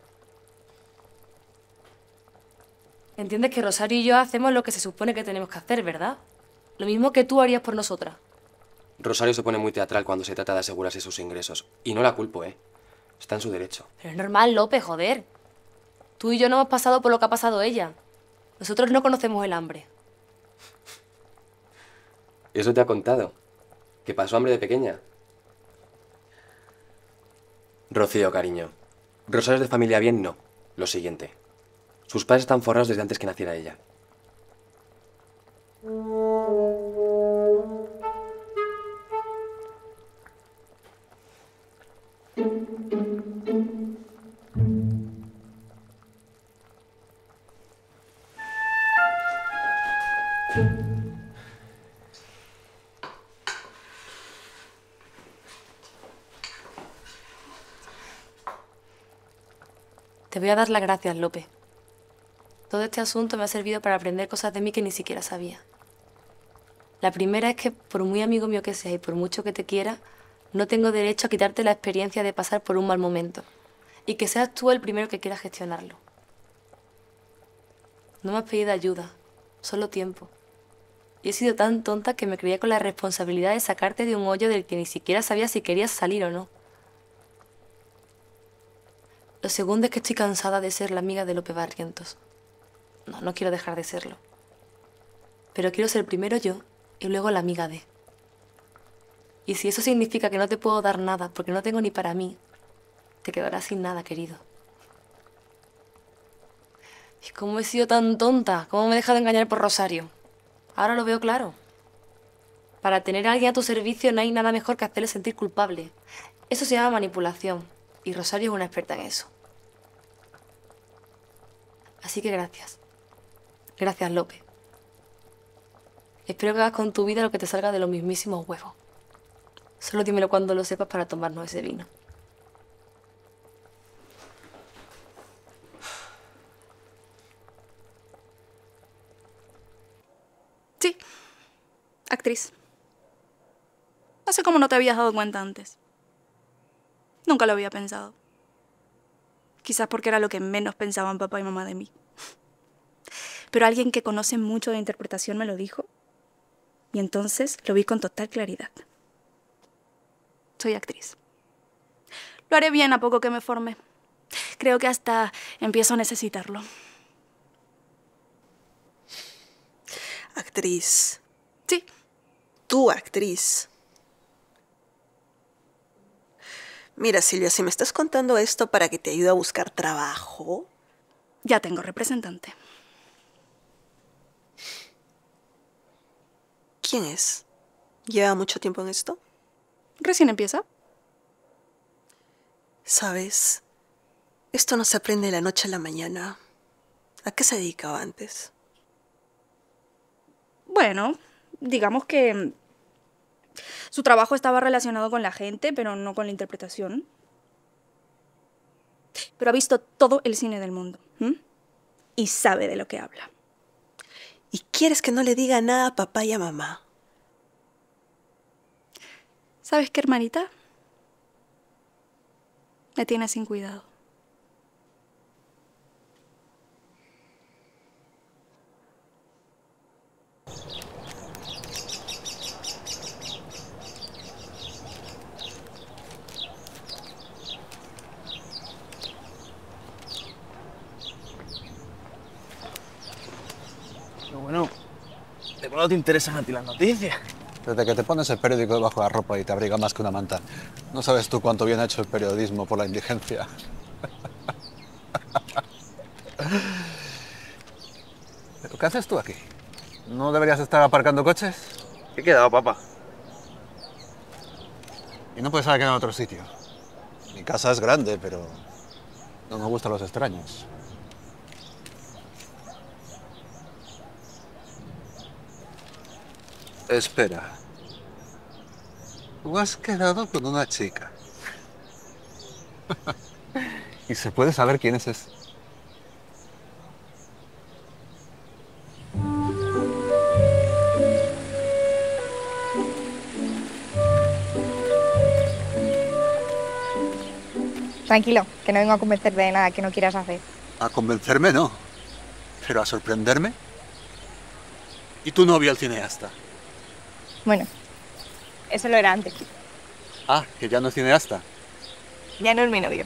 S1: Entiendes que Rosario y yo hacemos lo que se supone que tenemos que hacer, ¿verdad? Lo mismo que tú harías por nosotras.
S2: Rosario se pone muy teatral cuando se trata de asegurarse sus ingresos. Y no la culpo, ¿eh? Está en su derecho.
S1: Pero es normal, Lope, joder. Tú y yo no hemos pasado por lo que ha pasado ella. Nosotros no conocemos el hambre.
S2: Eso te ha contado. Que pasó hambre de pequeña. Rocío, cariño. Rosario es de familia bien, no. Lo siguiente. Sus padres están forrados desde antes que naciera ella.
S1: Te voy a dar las gracias, Lope. Todo este asunto me ha servido para aprender cosas de mí que ni siquiera sabía. La primera es que, por muy amigo mío que seas y por mucho que te quiera, no tengo derecho a quitarte la experiencia de pasar por un mal momento. Y que seas tú el primero que quiera gestionarlo. No me has pedido ayuda, solo tiempo. Y he sido tan tonta que me creía con la responsabilidad de sacarte de un hoyo del que ni siquiera sabía si querías salir o no. Lo segundo es que estoy cansada de ser la amiga de Lope Barrientos. No quiero dejar de serlo. Pero quiero ser primero yo y luego la amiga de. Y si eso significa que no te puedo dar nada porque no tengo ni para mí, te quedarás sin nada, querido. ¿Y cómo he sido tan tonta? ¿Cómo me he dejado engañar por Rosario? Ahora lo veo claro. Para tener a alguien a tu servicio no hay nada mejor que hacerle sentir culpable. Eso se llama manipulación. Y Rosario es una experta en eso. Así que gracias. Gracias, Lope. Espero que hagas con tu vida lo que te salga de los mismísimos huevos. Solo dímelo cuando lo sepas para tomarnos ese vino.
S13: Sí, actriz. No sé cómo no te habías dado cuenta antes. Nunca lo había pensado. Quizás porque era lo que menos pensaban papá y mamá de mí. pero alguien que conoce mucho de interpretación me lo dijo. Y entonces lo vi con total claridad. Soy actriz. Lo haré bien a poco que me forme. Creo que hasta empiezo a necesitarlo.
S3: Actriz.
S13: Sí.
S3: Tú, actriz. Mira, Silvia, si me estás contando esto para que te ayude a buscar trabajo...
S13: Ya tengo representante.
S3: ¿Quién es? ¿Lleva mucho tiempo en esto?
S13: Recién empieza.
S3: ¿Sabes? Esto no se aprende de la noche a la mañana. ¿A qué se dedicaba antes?
S13: Bueno, digamos que su trabajo estaba relacionado con la gente, pero no con la interpretación. Pero ha visto todo el cine del mundo. Y sabe de lo que habla.
S3: ¿Y quieres que no le diga nada a papá y a mamá?
S13: ¿Sabes qué, hermanita? Me tiene sin cuidado.
S12: Pero bueno, ¿de cuándo te interesan a ti las noticias?
S11: Desde que te pones el periódico debajo de la ropa y te abriga más que una manta. No sabes tú cuánto bien ha hecho el periodismo por la indigencia. ¿Pero qué haces tú aquí? ¿No deberías estar aparcando coches?
S12: ¿Qué he quedado, papá?
S11: Y no puedes haber quedado en otro sitio. Mi casa es grande, pero no me gustan los extraños. Espera. Tú has quedado con una chica. ¿Y se puede saber quién es ese?
S8: Tranquilo, que no vengo a convencerte de nada que no quieras hacer.
S11: A convencerme no, pero a sorprenderme. ¿Y tu novio el cineasta?
S8: Bueno, eso lo era antes.
S11: Ah, que ya no es cineasta.
S8: Ya no es mi novio.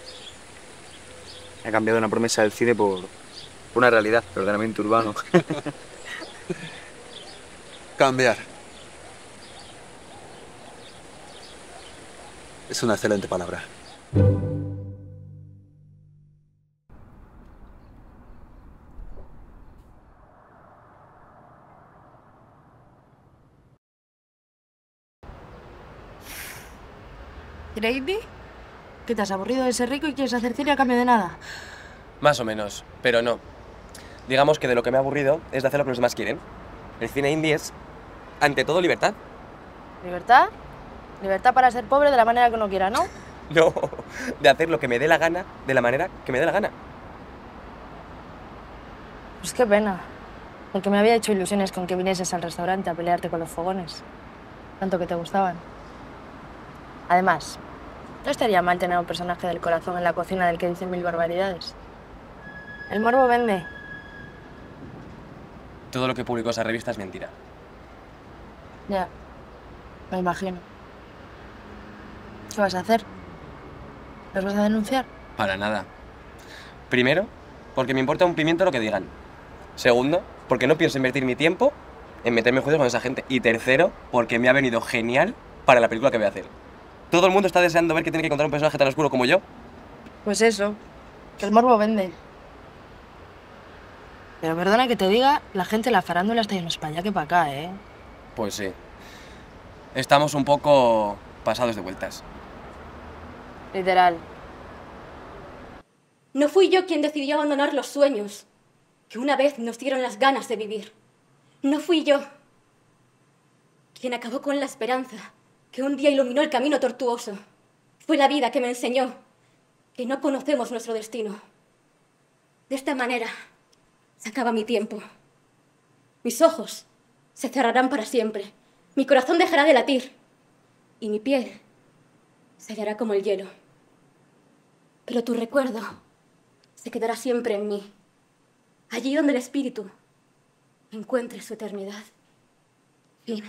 S12: He cambiado una promesa del cine por una realidad, el ordenamiento urbano.
S11: Cambiar. Es una excelente palabra.
S17: ¿Grady? ¿Qué te has aburrido de ser rico y quieres hacer cine a cambio de nada?
S2: Más o menos, pero no. Digamos que de lo que me ha aburrido es de hacer lo que los demás quieren. El cine indie es, ante todo, libertad.
S17: ¿Libertad? Libertad para ser pobre de la manera que uno quiera, ¿no?
S2: No, de hacer lo que me dé la gana, de la manera que me dé la gana.
S17: Pues qué pena. Porque me había hecho ilusiones con que vinieses al restaurante a pelearte con los fogones. Tanto que te gustaban. Además, no estaría mal tener un personaje del corazón en la cocina del que dice 1000 barbaridades. El morbo vende.
S2: Todo lo que publicó esa revista es mentira.
S17: Ya, me imagino. ¿Qué vas a hacer? ¿Los vas a denunciar?
S2: Para nada. Primero, porque me importa un pimiento lo que digan. Segundo, porque no pienso invertir mi tiempo en meterme en juicios con esa gente. Y tercero, porque me ha venido genial para la película que voy a hacer. Todo el mundo está deseando ver que tiene que encontrar un personaje tan oscuro como yo.
S17: Pues eso, que el morbo vende. Pero perdona que te diga, la gente de la farándula está yendo para allá que para acá, ¿eh?
S2: Pues sí. Estamos un poco pasados de vueltas.
S17: Literal.
S9: No fui yo quien decidió abandonar los sueños que una vez nos dieron las ganas de vivir. No fui yo quien acabó con la esperanza que un día iluminó el camino tortuoso. Fue la vida que me enseñó que no conocemos nuestro destino. De esta manera se acaba mi tiempo. Mis ojos se cerrarán para siempre. Mi corazón dejará de latir. Y mi piel se hallará como el hielo. Pero tu recuerdo se quedará siempre en mí. allí donde el espíritu encuentre su eternidad. Fin.